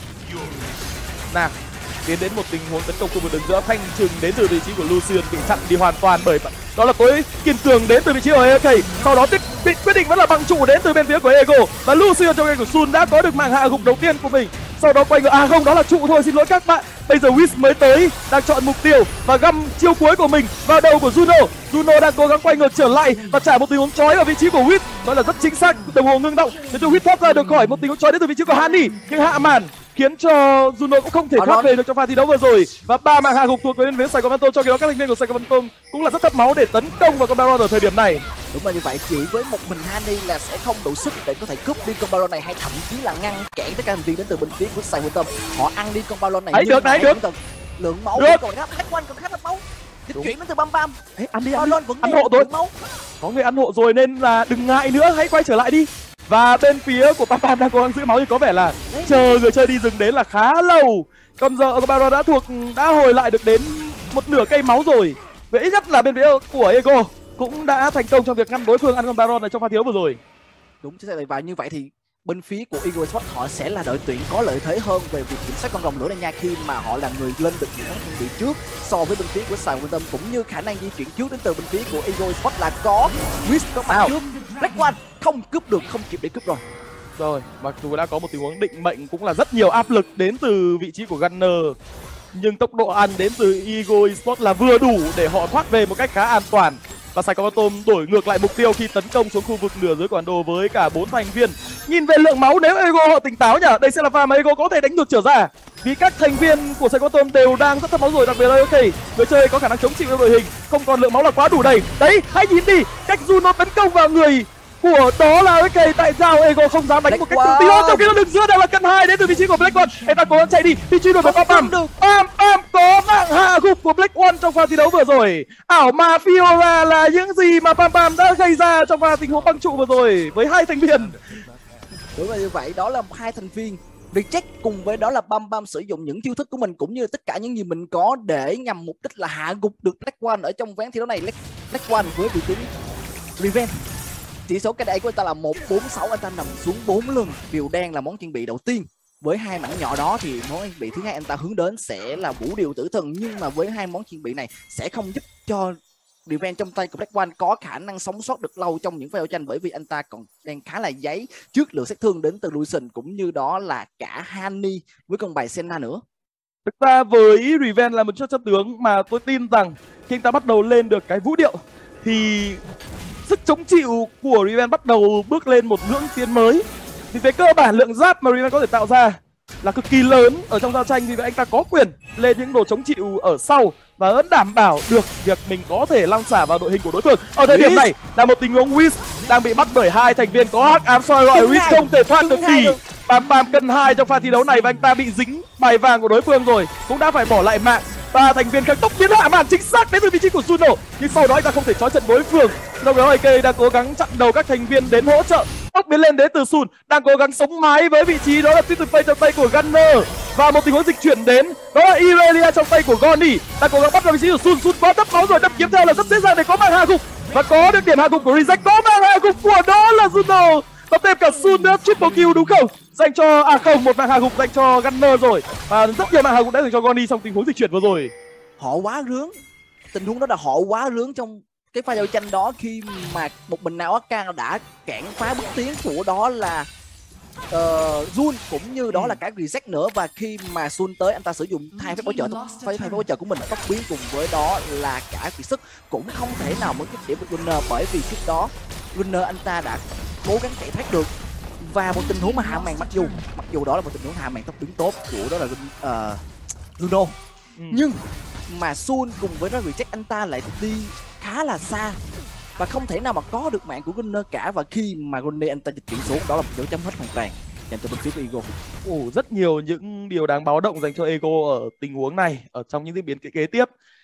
Nào, tiến đến một tình huống tấn công khu vực đường giữa, thanh trừng đến từ vị trí của Lucian bị chặn đi hoàn toàn bởi đó là tối kiên cường đến từ vị trí của a ca. Sau đó tiếp định quyết định vẫn là bằng trụ đến từ bên phía của Ego, và Lucian trong game của Sun đã có được mạng hạ gục đầu tiên của mình. Sau đó quay ngược, à không, đó là trụ thôi, xin lỗi các bạn. Bây giờ Wiz mới tới, đang chọn mục tiêu và găm chiêu cuối của mình vào đầu của Juno. Juno đang cố gắng quay ngược trở lại và trả một tình huống chói ở vị trí của Wiz, đó là rất chính xác. Đồng hồ ngưng động để cho Wiz thoát ra được khỏi một tình huống chói đến từ vị trí của Hani, nhưng hạ màn khiến cho Juno cũng không thể thoát về được trong pha thi đấu vừa rồi. Và ba mạng hạ gục thuộc về bên phía Sài Gòn Phantom, cho khi đó các thành viên của Sài Gòn Phantom cũng là rất thấp máu để tấn công vào con Baron ở thời điểm này. Đúng là như vậy, chỉ với một mình Hani là sẽ không đủ sức để có thể cướp đi con Baron này, hay thậm chí là ngăn cản tất cả thành viên đến từ bên phía của Sài Gòn Phantom. Họ ăn đi con Baron này. Đấy, được đấy, được. Lượng máu còn gấp, Black One còn khá là máu. Dịch chuyển đến từ Bam Bam. Đấy, ăn đi, ăn, ăn, vẫn ăn hộ rồi. Máu. Có người ăn hộ rồi nên là đừng ngại nữa, hãy quay trở lại đi. Và bên phía của Pam Pam đang cố gắng giữ máu thì có vẻ là đấy, chờ người chơi đi rừng đến là khá lâu. Còn giờ Baron đã thuộc đã hồi lại được đến một nửa cây máu rồi. Vậy ít nhất là bên phía của Ego cũng đã thành công trong việc ngăn đối phương ăn con Baron này trong pha thiếu vừa rồi. Đúng chính xác, và như vậy thì bên phía của Eagle Esports họ sẽ là đội tuyển có lợi thế hơn về việc kiểm soát con rồng lửa này nha, khi mà họ là người lên được những món trang bị trước so với bên phía của Sài Gòn, cũng như khả năng di chuyển trước đến từ bên phía của Eagle Esports là có Wiz có mặt trước. Black One không cướp được, không kịp để cướp rồi. Rồi, mặc dù đã có một tình huống định mệnh cũng là rất nhiều áp lực đến từ vị trí của Gunner, nhưng tốc độ ăn đến từ Eagle Esports là vừa đủ để họ thoát về một cách khá an toàn. Và Sài Gòn Phantom đổi ngược lại mục tiêu khi tấn công xuống khu vực nửa dưới của bản đồ với cả bốn thành viên. Nhìn về lượng máu, nếu Ego họ tỉnh táo nhỉ, đây sẽ là pha mà Ego có thể đánh ngược trở ra, vì các thành viên của Sài Gòn Phantom đều đang rất thấp máu rồi, đặc biệt là ok, người chơi có khả năng chống chịu trong đội hình, không còn lượng máu là quá đủ đầy. Đấy, hãy nhìn đi cách Juno tấn công vào người của đó là ok, tại sao Ego không dám đánh Black một cách tự tin hơn, trong khi nó đường giữa đang là cân hai đến từ vị trí của Black One. Em ta cố gắng chạy đi, đi truy đuổi với Pam Pam. Pam Pam có mạng hạ gục của Black One trong pha thi đấu vừa rồi. Ảo ma Fiora là những gì mà Pam Pam đã gây ra trong pha tình huống băng trụ vừa rồi với hai thành viên. Đúng là như vậy, đó là hai thành viên Reject cùng với đó là Bam Bam sử dụng những chiêu thức của mình cũng như tất cả những gì mình có để nhằm mục đích là hạ gục được Black One ở trong ván thi đấu này. Black One với vị tướng Revenge, chỉ số cái đẩy của anh ta là một bốn sáu, anh ta nằm xuống bốn lần. Điều đen là món trang bị đầu tiên. Với hai mảnh nhỏ đó thì món trang bị thứ hai anh ta hướng đến sẽ là vũ điệu tử thần, nhưng mà với hai món trang bị này sẽ không giúp cho Revenge trong tay của Black One có khả năng sống sót được lâu trong những pha đấu tranh, bởi vì anh ta còn đang khá là giấy trước lượng sát thương đến từ Lucian cũng như đó là cả Hani với con bài Senna nữa. Thực ra với Revenge là một chất chất tướng mà tôi tin rằng khi anh ta bắt đầu lên được cái vũ điệu thì sức chống chịu của Revenge bắt đầu bước lên một ngưỡng tiến mới. Thì về cơ bản lượng giáp mà Revenge có thể tạo ra là cực kỳ lớn ở trong giao tranh, vì vậy anh ta có quyền lên những đồ chống chịu ở sau và vẫn đảm bảo được việc mình có thể lăng xả vào đội hình của đối phương. Ở thời điểm này là một tình huống Wiz đang bị bắt bởi hai thành viên có hắc ám soi gọi, Wiz không thể thoát được thì Pam Pam cân hai trong pha thi đấu này và anh ta bị dính bài vàng của đối phương rồi, cũng đã phải bỏ lại mạng. Và thành viên kháng tốc biến hạ màn chính xác đến từ vị trí của Juno, nhưng sau đó anh ta không thể trói trận đối phương. Lúc đó a ca đang cố gắng chặn đầu các thành viên đến hỗ trợ. Tốc biến lên đến từ Sun đang cố gắng sống mái với vị trí đó là Twisted Fate trong tay của Gunner, và một tình huống dịch chuyển đến đó là Irelia trong tay của Goni đang cố gắng bắt vào vị trí của Sun. Sun quá đắp máu rồi, đâm kiếm theo là rất dễ dàng để có mạng hạ gục, và có được điểm hạ gục của Reject, có mạng hạ gục của đó là Juno. Và thêm cả Sun nữa, triple kill đúng không? Dành cho à không, một mạng hạ gục dành cho Gunner rồi, và rất nhiều mạng hạ gục đã dành cho Goni trong tình huống dịch chuyển vừa rồi. Họ quá rướng, tình huống đó là họ quá rướng trong cái pha giao tranh đó, khi mà một mình nào Arca đã cản phá bước tiến của đó là uh, Jun cũng như đó là cả Reject nữa. Và khi mà Sun tới, anh ta sử dụng hai phép hỗ trợ hai phép hỗ trợ của mình là tốc biến cùng với đó là cả kiệt sức, cũng không thể nào mới kích điểm được Gunner, bởi vì trước đó Gunner anh ta đã cố gắng chạy thoát được. Và một tình huống mà hạ màn, mặc dù mặc dù đó là một tình huống hạ màn tốc biến tốt của đó là uh, Juno, ừ. nhưng mà Sun cùng với nó Reject anh ta lại đi khá là xa và không thể nào mà có được mạng của Gunner cả. Và khi mà Gunner anh ta dịch chuyển xuống, đó là một dấu chấm hết hoàn toàn dành cho bên phía của Ego. Ồ, rất nhiều những điều đáng báo động dành cho Ego ở tình huống này, ở trong những diễn biến kế, kế tiếp,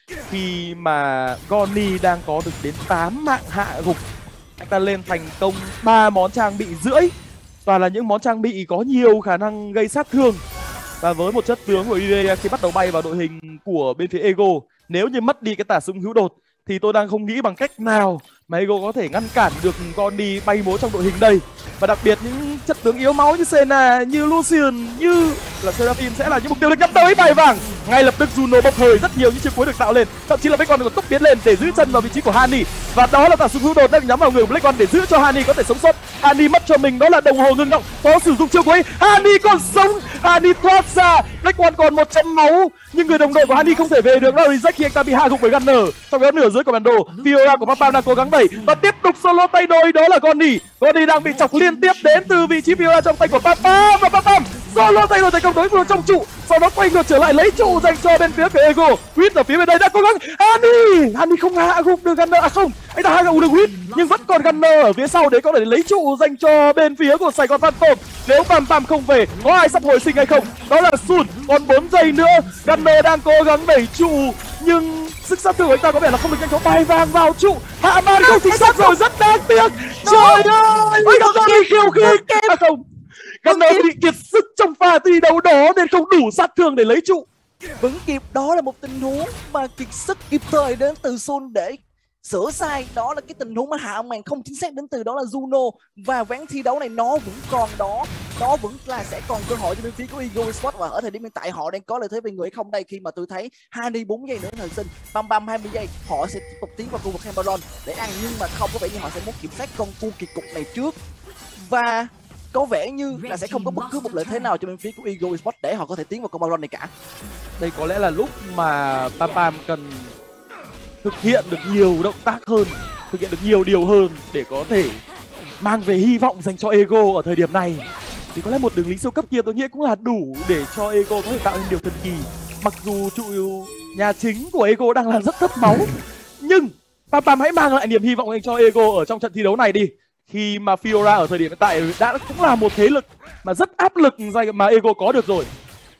khi mà Goni đang có được đến tám mạng hạ gục. Anh ta lên thành công ba món trang bị rưỡi, toàn là những món trang bị có nhiều khả năng gây sát thương. Và với một chất tướng của Irelia khi bắt đầu bay vào đội hình của bên phía Ego, nếu như mất đi cái tả súng hữu đột thì tôi đang không nghĩ bằng cách nào mà Ego có thể ngăn cản được Goni bay múa trong đội hình đây. Và đặc biệt những chất tướng yếu máu như Senna, như Lucian, như là Seraphine sẽ là những mục tiêu được nhắm tới bài vàng. Ngay lập tức Juno bốc hơi, rất nhiều những chiếc cuối được tạo lên, thậm chí là Black One còn tốc biến lên để giữ chân vào vị trí của Hani. Và đó là tả súng hữu đột đang nhắm vào người của Black One để giữ cho Hani có thể sống sót. Hani mất cho mình đó là đồng hồ ngưng động, có sử dụng chiêu cuối, Hani còn sống, Hani thoát ra. Black One còn một trăm máu, nhưng người đồng đội của Hani không thể về được, đó là Reject khi anh ta bị hạ gục bởi Gunner. Trong đó nửa dưới của bản đồ, Fiora của Pam Pam đang cố gắng đẩy và tiếp tục solo tay đôi, đó là Goni. Goni đang bị chọc liên tiếp đến từ vị trí Fiora trong tay của Pam Pam, và Pam Pam solo tay đôi thành công đối phương trong trụ, sau đó quay ngược trở lại lấy trụ dành cho bên phía của Ego. Huyết ở phía bên đây đang cố gắng, Hani Hani không hạ gục được Gunner, à không, anh ta hạ gục được Huyết nhưng vẫn còn Gunner ở phía sau để có thể lấy trụ dành cho bên phía của Sài Gòn Phantom. Nếu Pam Pam không về, có ai sắp hồi sinh hay không? Đó là Sun, còn bốn giây nữa. Gunner đang cố gắng đẩy trụ nhưng sức sát thương của anh ta có vẻ là không được nhanh chóng, bay vàng vào trụ, hạ màn không chính xác rồi, rất đáng tiếc. Trời ơi, Gunner khiêu khích, à không, Gunner bị kiệt sức trong pha thi đấu đó nên không đủ sát thương để lấy trụ. Vẫn kịp, đó là một tình huống mà kiệt sức kịp thời đến từ Sun để sửa sai, đó là cái tình huống mà hạ màn không chính xác đến từ đó là Juno. Và ván thi đấu này nó vẫn còn đó, nó vẫn là sẽ còn cơ hội cho bên phía của Ego Esports. Và ở thời điểm hiện tại họ đang có lợi thế về người không đây, khi mà tôi thấy Hani bốn giây nữa thời sinh, Pam Pam hai mươi giây, họ sẽ tiếp tục tiến vào khu vực Hambaron để ăn, nhưng mà không có vẻ như họ sẽ muốn kiểm soát con cua kỳ cục này trước, và có vẻ như là sẽ không có bất cứ một lợi thế nào cho bên phía của Ego Esports để họ có thể tiến vào con Baron này cả. Đây có lẽ là lúc mà Pam Pam cần thực hiện được nhiều động tác hơn, thực hiện được nhiều điều hơn để có thể mang về hy vọng dành cho Ego ở thời điểm này. Thì có lẽ một đường lính siêu cấp kia tôi nghĩ cũng là đủ để cho Ego có thể tạo nên điều thần kỳ. Mặc dù trụ nhà chính của Ego đang là rất thấp máu, nhưng Pam Pam hãy mang lại niềm hy vọng dành cho Ego ở trong trận thi đấu này đi. Khi mà Fiora ở thời điểm hiện tại đã cũng là một thế lực mà rất áp lực mà Ego có được rồi.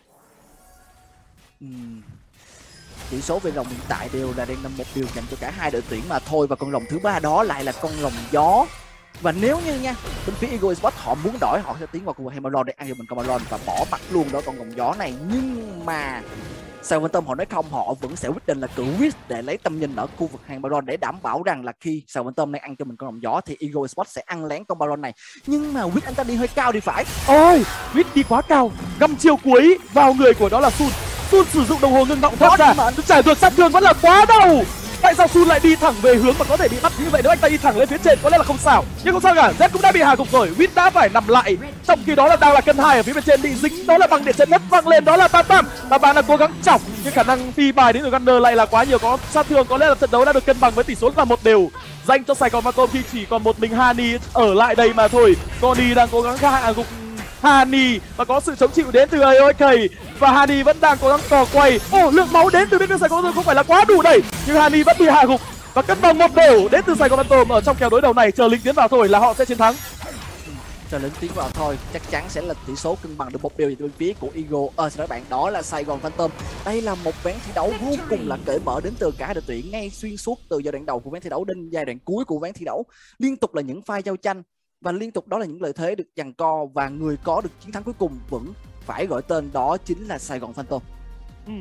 uhm. Chỉ số về rồng hiện tại đều là đang nằm một điều dành cho cả hai đội tuyển mà thôi. Và con rồng thứ ba đó lại là con rồng gió. Và nếu như nha, bên phía Ego Esports họ muốn đổi, họ sẽ tiến vào khu vực Hammerlord để ăn cho mình con Hammerlord và bỏ mặt luôn đó con rồng gió này. Nhưng mà Sài Gòn Tâm họ nói không, họ vẫn sẽ quyết định là cử Wiz để lấy tâm nhìn ở khu vực hàng Baron để đảm bảo rằng là khi Sài Gòn Tâm này ăn cho mình con rồng gió thì Ego Esports sẽ ăn lén con Baron này. Nhưng mà Wiz anh ta đi hơi cao thì phải. Ôi, Wiz đi quá cao, găm chiều cuối vào người của đó là Sun. Sun sử dụng đồng hồ ngưng động thoát ra, trải được sát thương vẫn là quá đau. Tại sao Sun lại đi thẳng về hướng mà có thể bị bắt như vậy? Nếu anh ta đi thẳng lên phía trên có lẽ là không sao, nhưng không sao cả. Z cũng đã bị hạ gục rồi, Wiz đã phải nằm lại. Trong khi đó là đang là cân hai ở phía bên trên bị dính, đó là bằng điện chân đất văng lên, đó là Pam Pam. Pam Pam đang cố gắng chọc nhưng khả năng phi bài đến từ Gunner lại là quá nhiều, có sát thương. Có lẽ là trận đấu đã được cân bằng với tỷ số là một đều dành cho Sài Gòn Phantom khi chỉ còn một mình Hani ở lại đây mà thôi. Goni đang cố gắng hạ gục Hani và có sự chống chịu đến từ a o ca và Hani vẫn đang cố gắng cò quay. Ồ, lượng máu đến từ bên phía Sài Gòn Phantom không phải là quá đủ đầy, nhưng Hani vẫn bị hạ gục và cân bằng một đều đến từ Sài Gòn Phantom ở trong kèo đối đầu này. Chờ lính tiến vào thôi là họ sẽ chiến thắng. cho lớn tiếng vào thôi, chắc chắn sẽ là tỷ số cân bằng được một điều gì bên phía của Eagle. Ờ, xin lỗi bạn, đó là Sài Gòn Phantom. Đây là một ván thi đấu vô cùng là cởi mở đến từ cả hai đội tuyển, ngay xuyên suốt từ giai đoạn đầu của ván thi đấu đến giai đoạn cuối của ván thi đấu. Liên tục là những pha giao tranh và liên tục đó là những lợi thế được giằng co, và người có được chiến thắng cuối cùng vẫn phải gọi tên, đó chính là Sài Gòn Phantom. Ừ.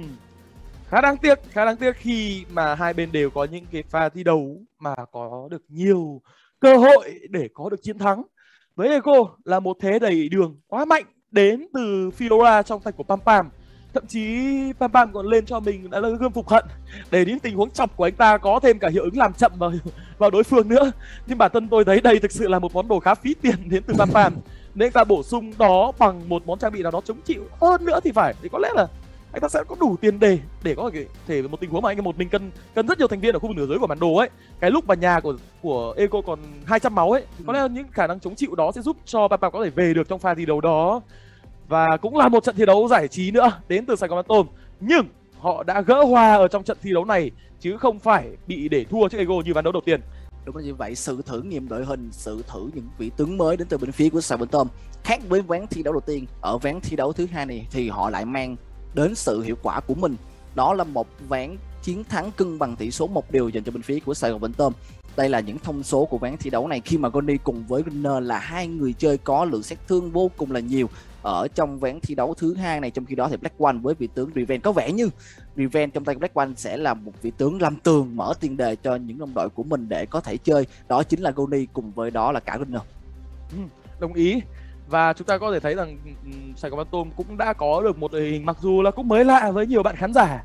Khá đáng tiếc, khá đáng tiếc khi mà hai bên đều có những cái pha thi đấu mà có được nhiều cơ hội để có được chiến thắng. Với Ego là một thế đẩy đường quá mạnh đến từ Fiora trong tay của Pam Pam. Thậm chí Pam Pam còn lên cho mình đã là gươm phục hận để những tình huống chọc của anh ta có thêm cả hiệu ứng làm chậm vào, vào đối phương nữa. Nhưng bản thân tôi thấy đây thực sự là một món đồ khá phí tiền đến từ Pam Pam. Nên anh ta bổ sung đó bằng một món trang bị nào đó chống chịu hơn nữa thì phải, thì có lẽ là anh ta sẽ có đủ tiền đề để có thể thể một tình huống mà anh một mình cân cân rất nhiều thành viên ở khu vực nửa dưới của bản đồ ấy. Cái lúc mà nhà của của Ego còn hai trăm máu ấy, thì có lẽ là những khả năng chống chịu đó sẽ giúp cho Pam Pam có thể về được trong pha thi đấu đó. Và cũng là một trận thi đấu giải trí nữa đến từ Sài Gòn Phantom, nhưng họ đã gỡ hòa ở trong trận thi đấu này chứ không phải bị để thua trước Ego như ván đấu đầu tiên. Đúng là như vậy, sự thử nghiệm đội hình, sự thử những vị tướng mới đến từ bên phía của Sài Gòn Phantom. Khác với ván thi đấu đầu tiên, ở ván thi đấu thứ hai này thì họ lại mang đến sự hiệu quả của mình. Đó là một ván chiến thắng cân bằng tỷ số một điều dành cho bên phía của Sài Gòn Phantom. Đây là những thông số của ván thi đấu này khi mà Goni cùng với Gunner là hai người chơi có lượng sát thương vô cùng là nhiều ở trong ván thi đấu thứ hai này. Trong khi đó thì Black One với vị tướng Revenge, có vẻ như Revenge trong tay của Black One sẽ là một vị tướng làm tường, mở tiền đề cho những đồng đội của mình để có thể chơi. Đó chính là Goni cùng với đó là cả Gunner. Ừ, đồng ý. Và chúng ta có thể thấy rằng Sài Gòn Phantom cũng đã có được một đội hình mặc dù là cũng mới lạ với nhiều bạn khán giả,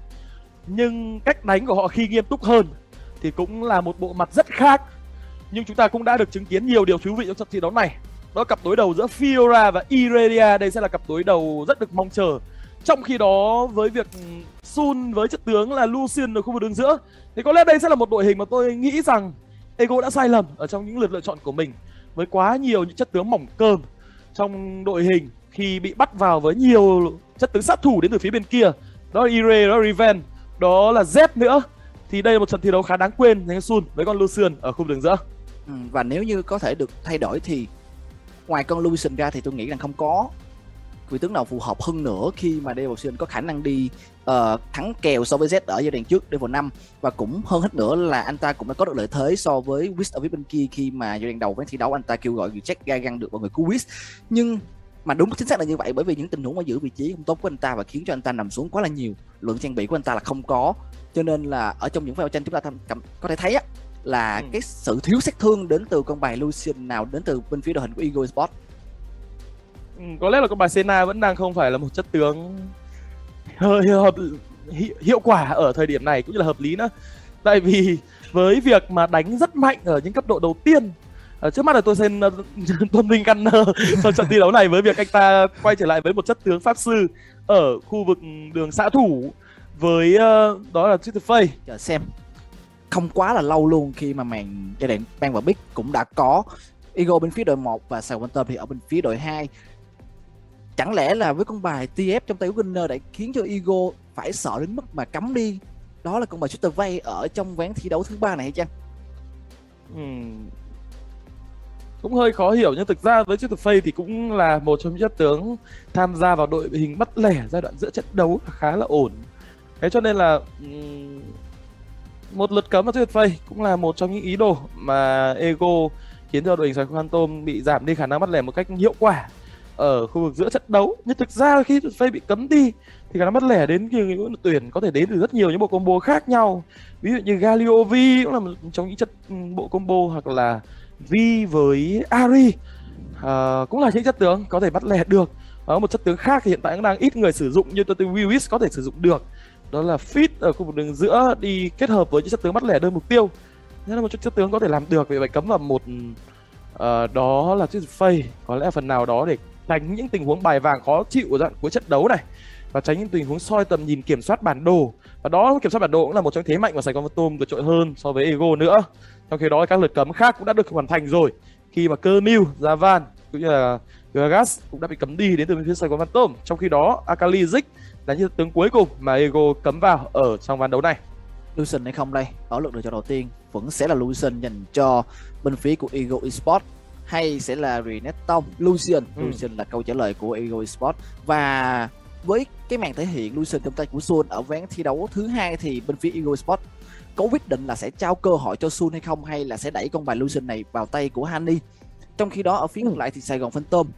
nhưng cách đánh của họ khi nghiêm túc hơn thì cũng là một bộ mặt rất khác. Nhưng chúng ta cũng đã được chứng kiến nhiều điều thú vị trong trận thi đấu này. Đó là cặp đối đầu giữa Fiora và Irelia. Đây sẽ là cặp đối đầu rất được mong chờ. Trong khi đó với việc Sun với chất tướng là Lucian ở khu vực đường giữa, thì có lẽ đây sẽ là một đội hình mà tôi nghĩ rằng Ego đã sai lầm ở trong những lượt lựa chọn của mình, với quá nhiều những chất tướng mỏng cơm trong đội hình khi bị bắt vào với nhiều chất tướng sát thủ đến từ phía bên kia. Đó là Ire, đó là Revenge, đó là Z nữa. Thì đây là một trận thi đấu khá đáng quên dành cho Sun với con Lucian ở khu vực đường giữa. Ừ, và nếu như có thể được thay đổi thì ngoài con Lucian ra thì tôi nghĩ rằng không có vị tướng nào phù hợp hơn nữa khi mà Devotion có khả năng đi uh, thắng kèo so với Z ở giai đoạn trước Devil năm. Và cũng hơn hết nữa là anh ta cũng đã có được lợi thế so với Wiz ở phía bên kia khi mà giai đoạn đầu ván thi đấu anh ta kêu gọi Jack Gagan được mọi người cứu Wiz. Nhưng mà đúng chính xác là như vậy, bởi vì những tình huống ở giữ vị trí không tốt của anh ta và khiến cho anh ta nằm xuống quá là nhiều, lượng trang bị của anh ta là không có, cho nên là ở trong những pha tranh chúng ta có thể thấy á là ừ. cái sự thiếu sát thương đến từ con bài Lucian nào đến từ bên phía đội hình của Eagle Esports. Ừ, có lẽ là con bài Senna vẫn đang không phải là một chất tướng hơi hợp hiệu quả ở thời điểm này cũng như là hợp lý nữa. Tại vì với việc mà đánh rất mạnh ở những cấp độ đầu tiên, ở trước mắt là tôi xem Tôn Vinh Gunner trong trận thi đấu này với việc anh ta quay trở lại với một chất tướng pháp sư ở khu vực đường xạ thủ với uh, đó là Twitter Face. Chờ xem, không quá là lâu luôn khi mà màn giai đoạn Bang và Big cũng đã có Eagle bên phía đội một và Sài Gòn Phantom thì ở bên phía đội hai. Chẳng lẽ là với con bài tê ép trong tay của Gunner đã khiến cho Eagle phải sợ đến mức mà cấm đi đó là con bài Shooter Vay ở trong ván thi đấu thứ ba này hay chăng? Hmm. Cũng hơi khó hiểu, nhưng thực ra với Shooter Vay thì cũng là một trong những chất tướng tham gia vào đội hình bắt lẻ giai đoạn giữa trận đấu khá là ổn. Thế cho nên là um, một lượt cấm vào Shooter Vay cũng là một trong những ý đồ mà Ego khiến cho đội hình Sài Gòn Phantom bị giảm đi khả năng bắt lẻ một cách hiệu quả ở khu vực giữa trận đấu. Nhưng thực ra khi Faye bị cấm đi thì khả năng bắt lẻ đến khi những đội tuyển có thể đến từ rất nhiều những bộ combo khác nhau. Ví dụ như Galio V cũng là một trong những chất bộ combo, hoặc là V với Ari à, cũng là những chất tướng có thể bắt lẻ được. Và một chất tướng khác thì hiện tại cũng đang ít người sử dụng như tôi tôi Wiwis có thể sử dụng được, đó là Fit ở khu vực đường giữa đi kết hợp với những chất tướng bắt lẻ đơn mục tiêu. Thế là một chất tướng có thể làm được, vì vậy cấm vào một uh, đó là chiếc Faye có lẽ phần nào đó để tránh những tình huống bài vàng khó chịu của, của trận đấu này, và tránh những tình huống soi tầm nhìn kiểm soát bản đồ. Và đó, kiểm soát bản đồ cũng là một trong thế mạnh của Sài Gòn Phantom vượt trội hơn so với Ego nữa. Trong khi đó các lượt cấm khác cũng đã được hoàn thành rồi, khi mà Cơ Miu, Javan cũng như là Gragas cũng đã bị cấm đi đến từ phía Sài Gòn Phantom. Trong khi đó Akali Zik là những tướng cuối cùng mà Ego cấm vào ở trong ván đấu này. Lucian hay không đây? Ở lượt lựa chọn đầu tiên vẫn sẽ là Lucian dành cho bên phía của Eagle Esports. hay sẽ là Renekton? Lucian. Ừ. Lucian là câu trả lời của Ego Esports. Và với cái màn thể hiện Lucian trong tay của Sun ở ván thi đấu thứ hai thì bên phía Ego Esports có quyết định là sẽ trao cơ hội cho Sun hay không, hay là sẽ đẩy con bài Lucian này vào tay của Hani? Trong khi đó ở phía ngược lại thì Sài Gòn Phantom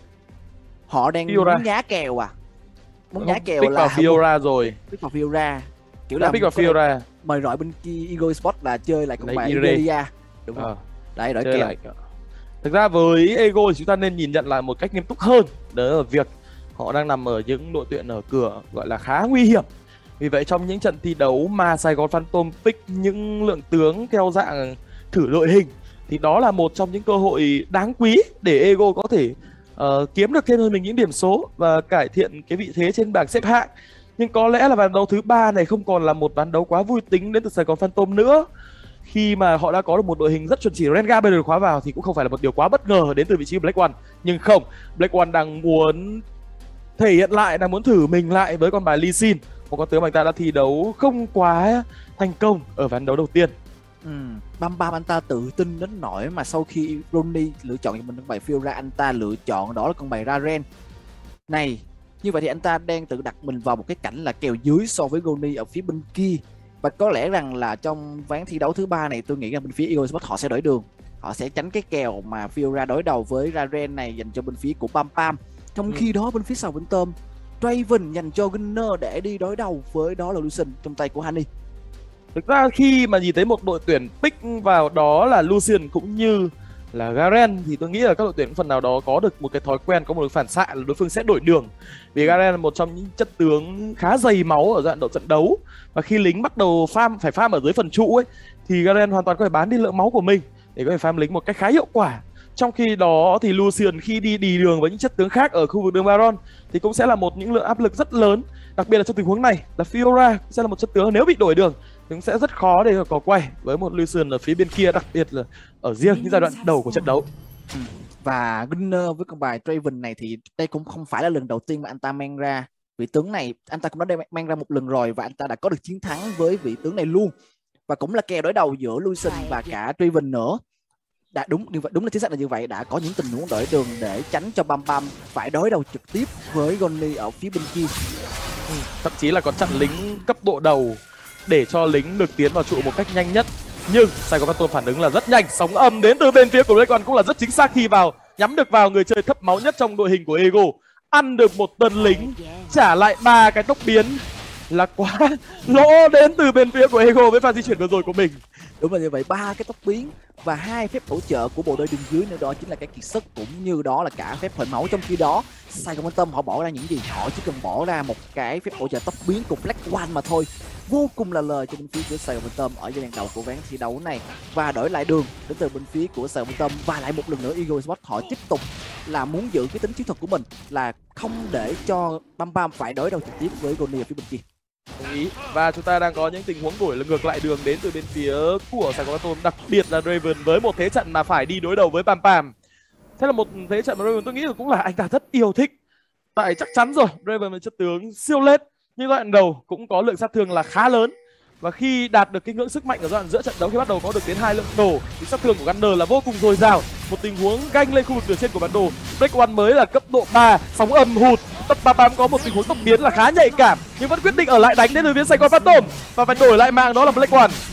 họ đang Fiora. muốn nhá kèo à? Muốn nhá kèo pick là vào Fiora rồi. pick vào Fiora. Kiểu Đã là pick vào có thể Fiora. mời gọi bên kia Ego Esports là chơi lại con Lấy bài Ire. Irelia. Đúng không? Ờ, Đấy, đổi chơi kèo. lại. Thực ra với Ego thì chúng ta nên nhìn nhận lại một cách nghiêm túc hơn. Đó là việc họ đang nằm ở những đội tuyển ở cửa gọi là khá nguy hiểm. Vì vậy trong những trận thi đấu mà Sài Gòn Phantom pick những lượng tướng theo dạng thử đội hình thì đó là một trong những cơ hội đáng quý để Ego có thể uh, kiếm được thêm hơn mình những điểm số và cải thiện cái vị thế trên bảng xếp hạng. Nhưng có lẽ là ván đấu thứ ba này không còn là một ván đấu quá vui tính đến từ Sài Gòn Phantom nữa. Khi mà họ đã có được một đội hình rất chuẩn chỉ, Rengar bây giờ khóa vào thì cũng không phải là một điều quá bất ngờ đến từ vị trí Black One. Nhưng không, Black One đang muốn thể hiện lại, đang muốn thử mình lại với con bài Lee Sin, một con tướng mà anh ta đã thi đấu không quá thành công ở ván đấu đầu tiên. Ừ. Bam Bam anh ta tự tin đến nỗi mà sau khi Ronnie lựa chọn cho mình con bài Fiora, anh ta lựa chọn đó là con bài Raren này. Như vậy thì anh ta đang tự đặt mình vào một cái cảnh là kèo dưới so với Ronnie ở phía bên kia. Và có lẽ rằng là trong ván thi đấu thứ ba này tôi nghĩ rằng bên phía Ego Esports họ sẽ đổi đường. Họ sẽ tránh cái kèo mà Fiora đối đầu với Raren này dành cho bên phía của Bam Bam. Trong Ừ. khi đó bên phía sau bên tôm, Draven dành cho Gunner để đi đối đầu với đó là Lucian trong tay của Hani. Thực ra khi mà nhìn thấy một đội tuyển pick vào đó là Lucian cũng như là Garen thì tôi nghĩ là các đội tuyển phần nào đó có được một cái thói quen, có một cái phản xạ là đối phương sẽ đổi đường. Vì Garen là một trong những chất tướng khá dày máu ở đoạn đầu trận đấu, và khi lính bắt đầu farm, phải farm ở dưới phần trụ ấy, thì Garen hoàn toàn có thể bán đi lượng máu của mình để có thể farm lính một cách khá hiệu quả. Trong khi đó thì Lucian khi đi đi đường với những chất tướng khác ở khu vực đường Baron thì cũng sẽ là một những lượng áp lực rất lớn. Đặc biệt là trong tình huống này là Fiora sẽ là một chất tướng nếu bị đổi đường thì cũng sẽ rất khó để có quay với một Lucian ở phía bên kia, đặc biệt là ở riêng những giai đoạn đầu của trận đấu. Ừ. Và Gunner với con bài Draven này thì đây cũng không phải là lần đầu tiên mà anh ta mang ra vị tướng này. Anh ta cũng đã mang ra một lần rồi và anh ta đã có được chiến thắng với vị tướng này luôn. Và cũng là kèo đối đầu giữa Lucian và cả Draven nữa. Đã đúng như vậy, đúng là chính xác là như vậy. Đã có những tình huống đổi đường để tránh cho Bam Bam phải đối đầu trực tiếp với Gonly ở phía bên kia. Ừ. Thậm chí là còn chặn lính cấp độ đầu để cho lính được tiến vào trụ một cách nhanh nhất. Nhưng Sài Gòn Phantom phản ứng là rất nhanh. Sóng âm đến từ bên phía của Black One cũng là rất chính xác khi vào nhắm được vào người chơi thấp máu nhất trong đội hình của Ego. Ăn được một tân lính, trả lại ba cái tốc biến là quá lỗ đến từ bên phía của Ego với pha di chuyển vừa rồi của mình. Đúng là như vậy, ba cái tốc biến và hai phép hỗ trợ của bộ đôi đường dưới nữa, đó chính là cái kiệt sức cũng như đó là cả phép hồi máu. Trong khi đó Sài Gòn Phantom họ bỏ ra những gì? Họ chỉ cần bỏ ra một cái phép hỗ trợ tốc biến cùng Black One mà thôi. Vô cùng là lời cho bên phía của Sài Gòn Phantom ở giai đoạn đầu của ván thi đấu này. Và đổi lại đường đến từ bên phía của Sài Gòn Phantom. Và lại một lần nữa Ego Esports họ tiếp tục là muốn giữ cái tính chiến thuật của mình, là không để cho Bam Bam phải đối đầu trực tiếp với Gonny ở phía bên kia. Đồng ý. Và chúng ta đang có những tình huống đổi là ngược lại đường đến từ bên phía của Sài Gòn Phantom, đặc biệt là Draven với một thế trận mà phải đi đối đầu với Pam Pam. Thế là một thế trận mà Draven tôi nghĩ là cũng là anh ta rất yêu thích. Tại chắc chắn rồi, Draven là chất tướng siêu lết, nhưng giai đoạn đầu cũng có lượng sát thương là khá lớn. Và khi đạt được cái ngưỡng sức mạnh ở giai đoạn giữa trận đấu, khi bắt đầu có được đến hai lượng nổ thì sát thương của Gunner là vô cùng dồi dào. Một tình huống ganh lên khu vực nửa trên của bản đồ, Black One mới là cấp độ ba, sóng âm hụt. Tập Bam Bam có một tình huống tốc biến là khá nhạy cảm nhưng vẫn quyết định ở lại đánh đến từ phía Sài Gòn Phantom và phải đổi lại mạng, đó là Black One.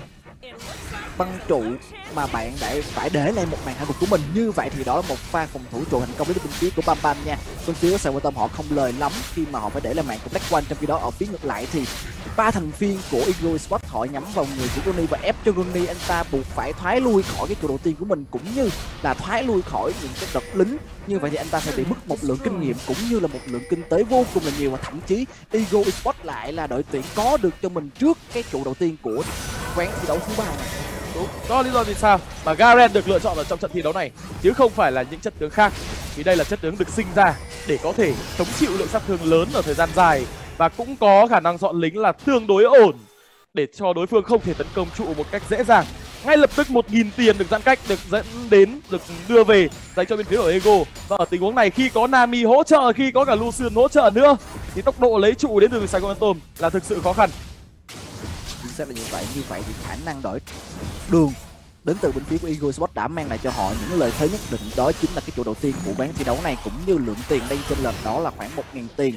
Băng trụ mà bạn đã phải để lại một màn hạ gục của mình, như vậy thì đó là một pha phòng thủ trụ thành công đến bên phía của Bam Bam nha. Bên phía của Sài Gòn Phantom họ không lời lắm khi mà họ phải để lại mạng của Black One. Trong khi đó ở phía ngược lại thì ba thành viên của Ego Esports họ nhắm vào người của Ronnie và ép cho Ronnie anh ta buộc phải thoái lui khỏi cái trụ đầu tiên của mình, cũng như là thoái lui khỏi những cái đợt lính. Như vậy thì anh ta sẽ bị mất một lượng kinh nghiệm cũng như là một lượng kinh tế vô cùng là nhiều, và thậm chí Ego Esports lại là đội tuyển có được cho mình trước cái trụ đầu tiên của ván thi đấu thứ ba này. Đúng, đó là lý do vì sao mà Garen được lựa chọn ở trong trận thi đấu này chứ không phải là những chất tướng khác, vì đây là chất tướng được sinh ra để có thể chống chịu lượng sát thương lớn ở thời gian dài và cũng có khả năng dọn lính là tương đối ổn để cho đối phương không thể tấn công trụ một cách dễ dàng. Ngay lập tức một nghìn tiền được giãn cách được dẫn đến, được đưa về dành cho bên phía của Ego. Và ở tình huống này khi có Nami hỗ trợ, khi có cả Lucian hỗ trợ nữa thì tốc độ lấy trụ đến từ Sài Gòn Phantom là thực sự khó khăn. Chính xác là như vậy. Như vậy thì khả năng đổi đường đến từ bên phía của Eagle Sport đã mang lại cho họ những lợi thế nhất định, đó chính là cái trụ đầu tiên của ván thi đấu này cũng như lượng tiền đang chênh lệch đó là khoảng một nghìn tiền.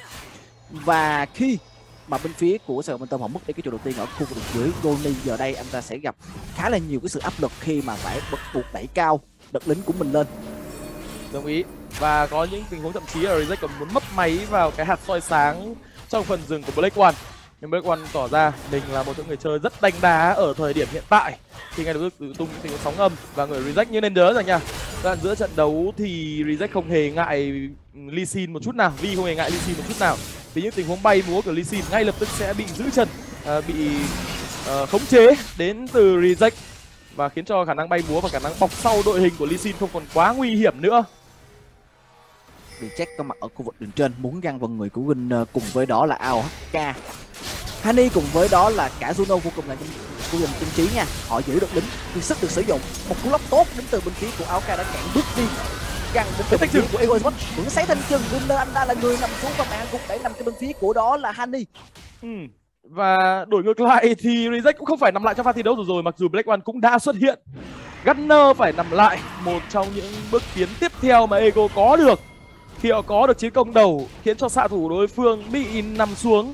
Và khi mà bên phía của Sài Gòn Bên Tâm họ mất đi cái trụ đầu tiên ở khu vực dưới, Goni giờ đây anh ta sẽ gặp khá là nhiều cái sự áp lực khi mà phải bắt buộc đẩy cao đợt lính của mình lên. Đồng ý. Và có những tình huống thậm chí là Reject còn muốn mất máy vào cái hạt soi sáng trong phần rừng của Black One. Nhưng Black One tỏ ra mình là một trong người chơi rất đánh đá ở thời điểm hiện tại thì ngay lập tức tự tung những tình huống sóng âm và người Reject như nên nhớ rằng nha, đoạn giữa trận đấu thì Reject không hề ngại Lee Sin một chút nào, Vi không hề ngại Lee Sin một chút nào. Vì những tình huống bay múa của Lee Sin ngay lập tức sẽ bị giữ chân, à, bị uh, khống chế đến từ Reject và khiến cho khả năng bay múa và khả năng bọc sau đội hình của Lee Sin không còn quá nguy hiểm nữa. Reject có mặt ở khu vực đường trên muốn găng vào người của Win, cùng với đó là a o hát ca. Hani cùng với đó là cả Juno vô cùng là vô cùng tinh trí nha. Họ giữ được lính, thì sức được sử dụng. Một cú lốc tốt đến từ bên phía của a o hát ca đã cản bước đi. Găng đến từ bên phía của Eagle Sport. Vẫn sấy thanh chân, Win anh ta là người nằm xuống và mạng gục để nằm cái bên phía của đó là Hani. Ừ. Và đổi ngược lại thì Reject cũng không phải nằm lại trong pha thi đấu rồi rồi, mặc dù Black One cũng đã xuất hiện. Gunner phải nằm lại, một trong những bước tiến tiếp theo mà Ego có được khi họ có được chiến công đầu, khiến cho xạ thủ đối phương bị nằm xuống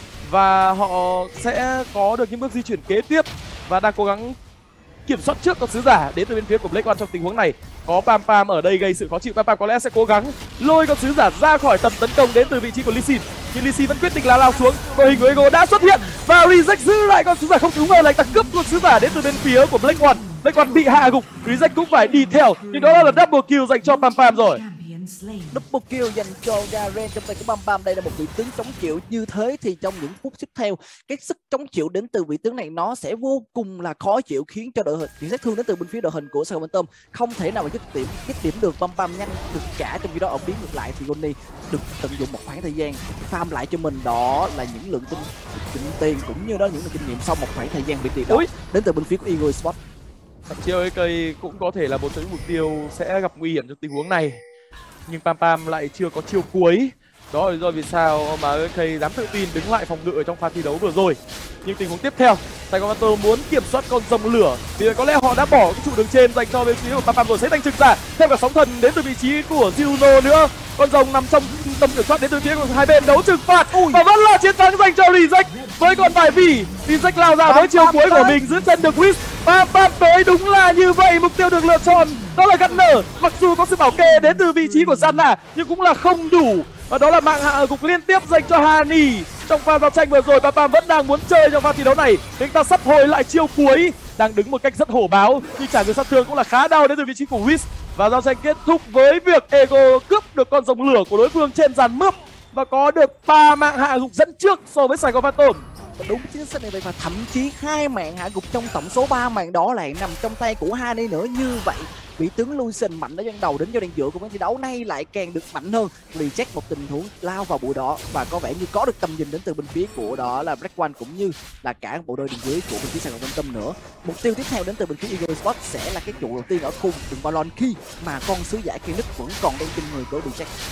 và họ sẽ có được những bước di chuyển kế tiếp và đang cố gắng kiểm soát trước con sứ giả đến từ bên phía của Black One. Trong tình huống này có Pam Pam ở đây gây sự khó chịu. Pam Pam có lẽ sẽ cố gắng lôi con sứ giả ra khỏi tầm tấn công đến từ vị trí của Lee Sin, nhưng Lee Sin vẫn quyết định là lao xuống. Đội hình của Ego đã xuất hiện và Reject giữ lại con sứ giả, không ngờ là ta cướp con sứ giả đến từ bên phía của Black One. Black One bị hạ gục, Reject cũng phải đi theo, nhưng đó là double kill dành cho Pam Pam rồi. Double kill dành cho Garen trong tay của Bam Bam. Đây là một vị tướng chống chịu, như thế thì trong những phút tiếp theo cái sức chống chịu đến từ vị tướng này nó sẽ vô cùng là khó chịu, khiến cho đội hình những sát thương đến từ bên phía đội hình của Sài Gòn Bên Tâm không thể nào mà dứt điểm dứt điểm được. Bam Bam nhanh được cả, trong khi đó ở phía ngược lại thì Goni được tận dụng một khoảng thời gian farm lại cho mình đó là những lượng tinh, tinh tiền cũng như đó những lượng kinh nghiệm sau một khoảng thời gian bị tiền đó đến từ bên phía của Eagle Sport. Thậm chí ấy cây cũng có thể là một trong những mục tiêu sẽ gặp nguy hiểm trong tình huống này, nhưng Pam Pam lại chưa có chiêu cuối. Đó là lý do vì sao mà cây dám tự tin đứng lại phòng ngự ở trong pha thi đấu vừa rồi. Nhưng tình huống tiếp theo, Sài Gòn Panther muốn kiểm soát con rồng lửa thì có lẽ họ đã bỏ cái trụ đường trên dành cho bên phía của Pam Pam rồi, sẽ thành trực giả thêm cả sóng thần đến từ vị trí của Juno nữa. Con rồng nằm trong tầm kiểm soát đến từ phía của hai bên, đấu trừng phạt và vẫn là chiến thắng dành cho Reject với con bài vì Reject lao ra với chiêu cuối của mình giữ chân được Wiz. Pam Pam tới, đúng là như vậy, mục tiêu được lựa chọn đó là Gunner. Mặc dù có sự bảo kê đến từ vị trí của Sanna nhưng cũng là không đủ, và đó là mạng hạ gục liên tiếp dành cho Hani. Trong pha giao tranh vừa rồi, Pam Pam vẫn đang muốn chơi trong pha thi đấu này, chúng ta sắp hồi lại chiêu cuối, đang đứng một cách rất hổ báo nhưng trả người sát thương cũng là khá đau đến từ vị trí của Wiz. Và giao tranh kết thúc với việc Ego cướp được con rồng lửa của đối phương trên dàn mướp và có được ba mạng hạ gục dẫn trước so với Sài Gòn Phantom. Đúng chính xác này vậy, và thậm chí hai mạng hạ gục trong tổng số ba mạng đó lại nằm trong tay của Hani nữa. Như vậy vị tướng Lucian mạnh ở ban đầu đến cho đàn giữa của ván thi đấu này lại càng được mạnh hơn. Reject một tình huống lao vào bụi đỏ và có vẻ như có được tầm nhìn đến từ bên phía của đó là Black One cũng như là cả bộ đôi đường dưới của bên phía Sài Gòn Bên Tâm nữa. Mục tiêu tiếp theo đến từ bên phía Eagle Sport sẽ là cái trụ đầu tiên ở khu đường Ballon khi mà con sứ giả kia nứt vẫn còn đang trên người của Reject.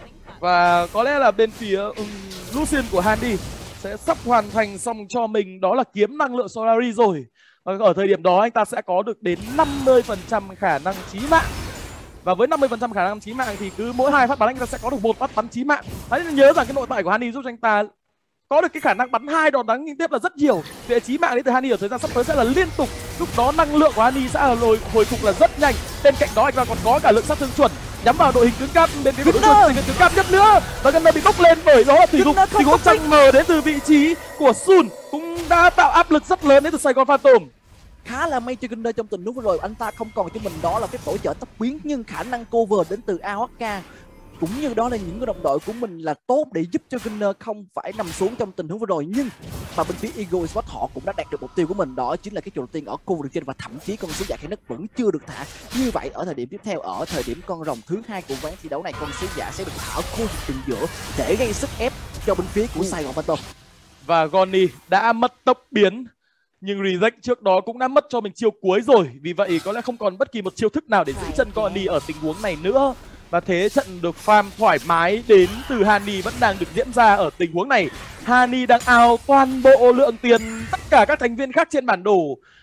Và có lẽ là bên phía um, Lucian của Handy sẽ sắp hoàn thành xong cho mình đó là kiếm năng lượng Solari rồi. Và ở thời điểm đó anh ta sẽ có được đến năm mươi phần trăm khả năng chí mạng. Và với năm mươi phần trăm khả năng chí mạng thì cứ mỗi hai phát bắn anh ta sẽ có được một phát bắn chí mạng. Hãy nhớ rằng cái nội tại của Handy giúp cho anh ta có được cái khả năng bắn hai đòn đánh liên tiếp là rất nhiều. Về chí mạng đến từ Handy ở thời gian sắp tới sẽ là liên tục. Lúc đó năng lượng của Handy sẽ hồi, hồi phục là rất nhanh. Bên cạnh đó anh ta còn có cả lượng sát thương chuẩn nhắm vào đội hình cứng cáp bên phía đối phương tình hình cứng cáp nhất nữa. Và Gunner bị bốc lên bởi đó là thủy gục, tình huống trăng mờ đến từ vị trí của Sun cũng đã tạo áp lực rất lớn đến từ Sài Gòn Phantom. Khá là may cho Gunner trong tình huống vừa rồi, anh ta không còn cho mình đó là cái tổ trợ tốc biến, nhưng khả năng cover đến từ a o hát ca cũng như đó là những cái đồng đội của mình là tốt để giúp cho Gunner không phải nằm xuống trong tình huống vừa rồi. Nhưng mà bên phía Eagle Sport họ cũng đã đạt được mục tiêu của mình, đó chính là cái trụ đầu tiên ở khu vực trên, và thậm chí con sứ giả khai nấc vẫn chưa được thả. Như vậy ở thời điểm tiếp theo, ở thời điểm con rồng thứ hai của ván thi đấu này, con sứ giả sẽ được thả ở khu vực đường giữa để gây sức ép cho bên phía của Sài Gòn Phantom. Và Goni đã mất tốc biến, nhưng Reject trước đó cũng đã mất cho mình chiêu cuối rồi. Vì vậy có lẽ không còn bất kỳ một chiêu thức nào để giữ chân Goni ở tình huống này nữa. Và thế trận được farm thoải mái đến từ Hani vẫn đang được diễn ra ở tình huống này. Hani đang ao toàn bộ lượng tiền tất cả các thành viên khác trên bản đồ.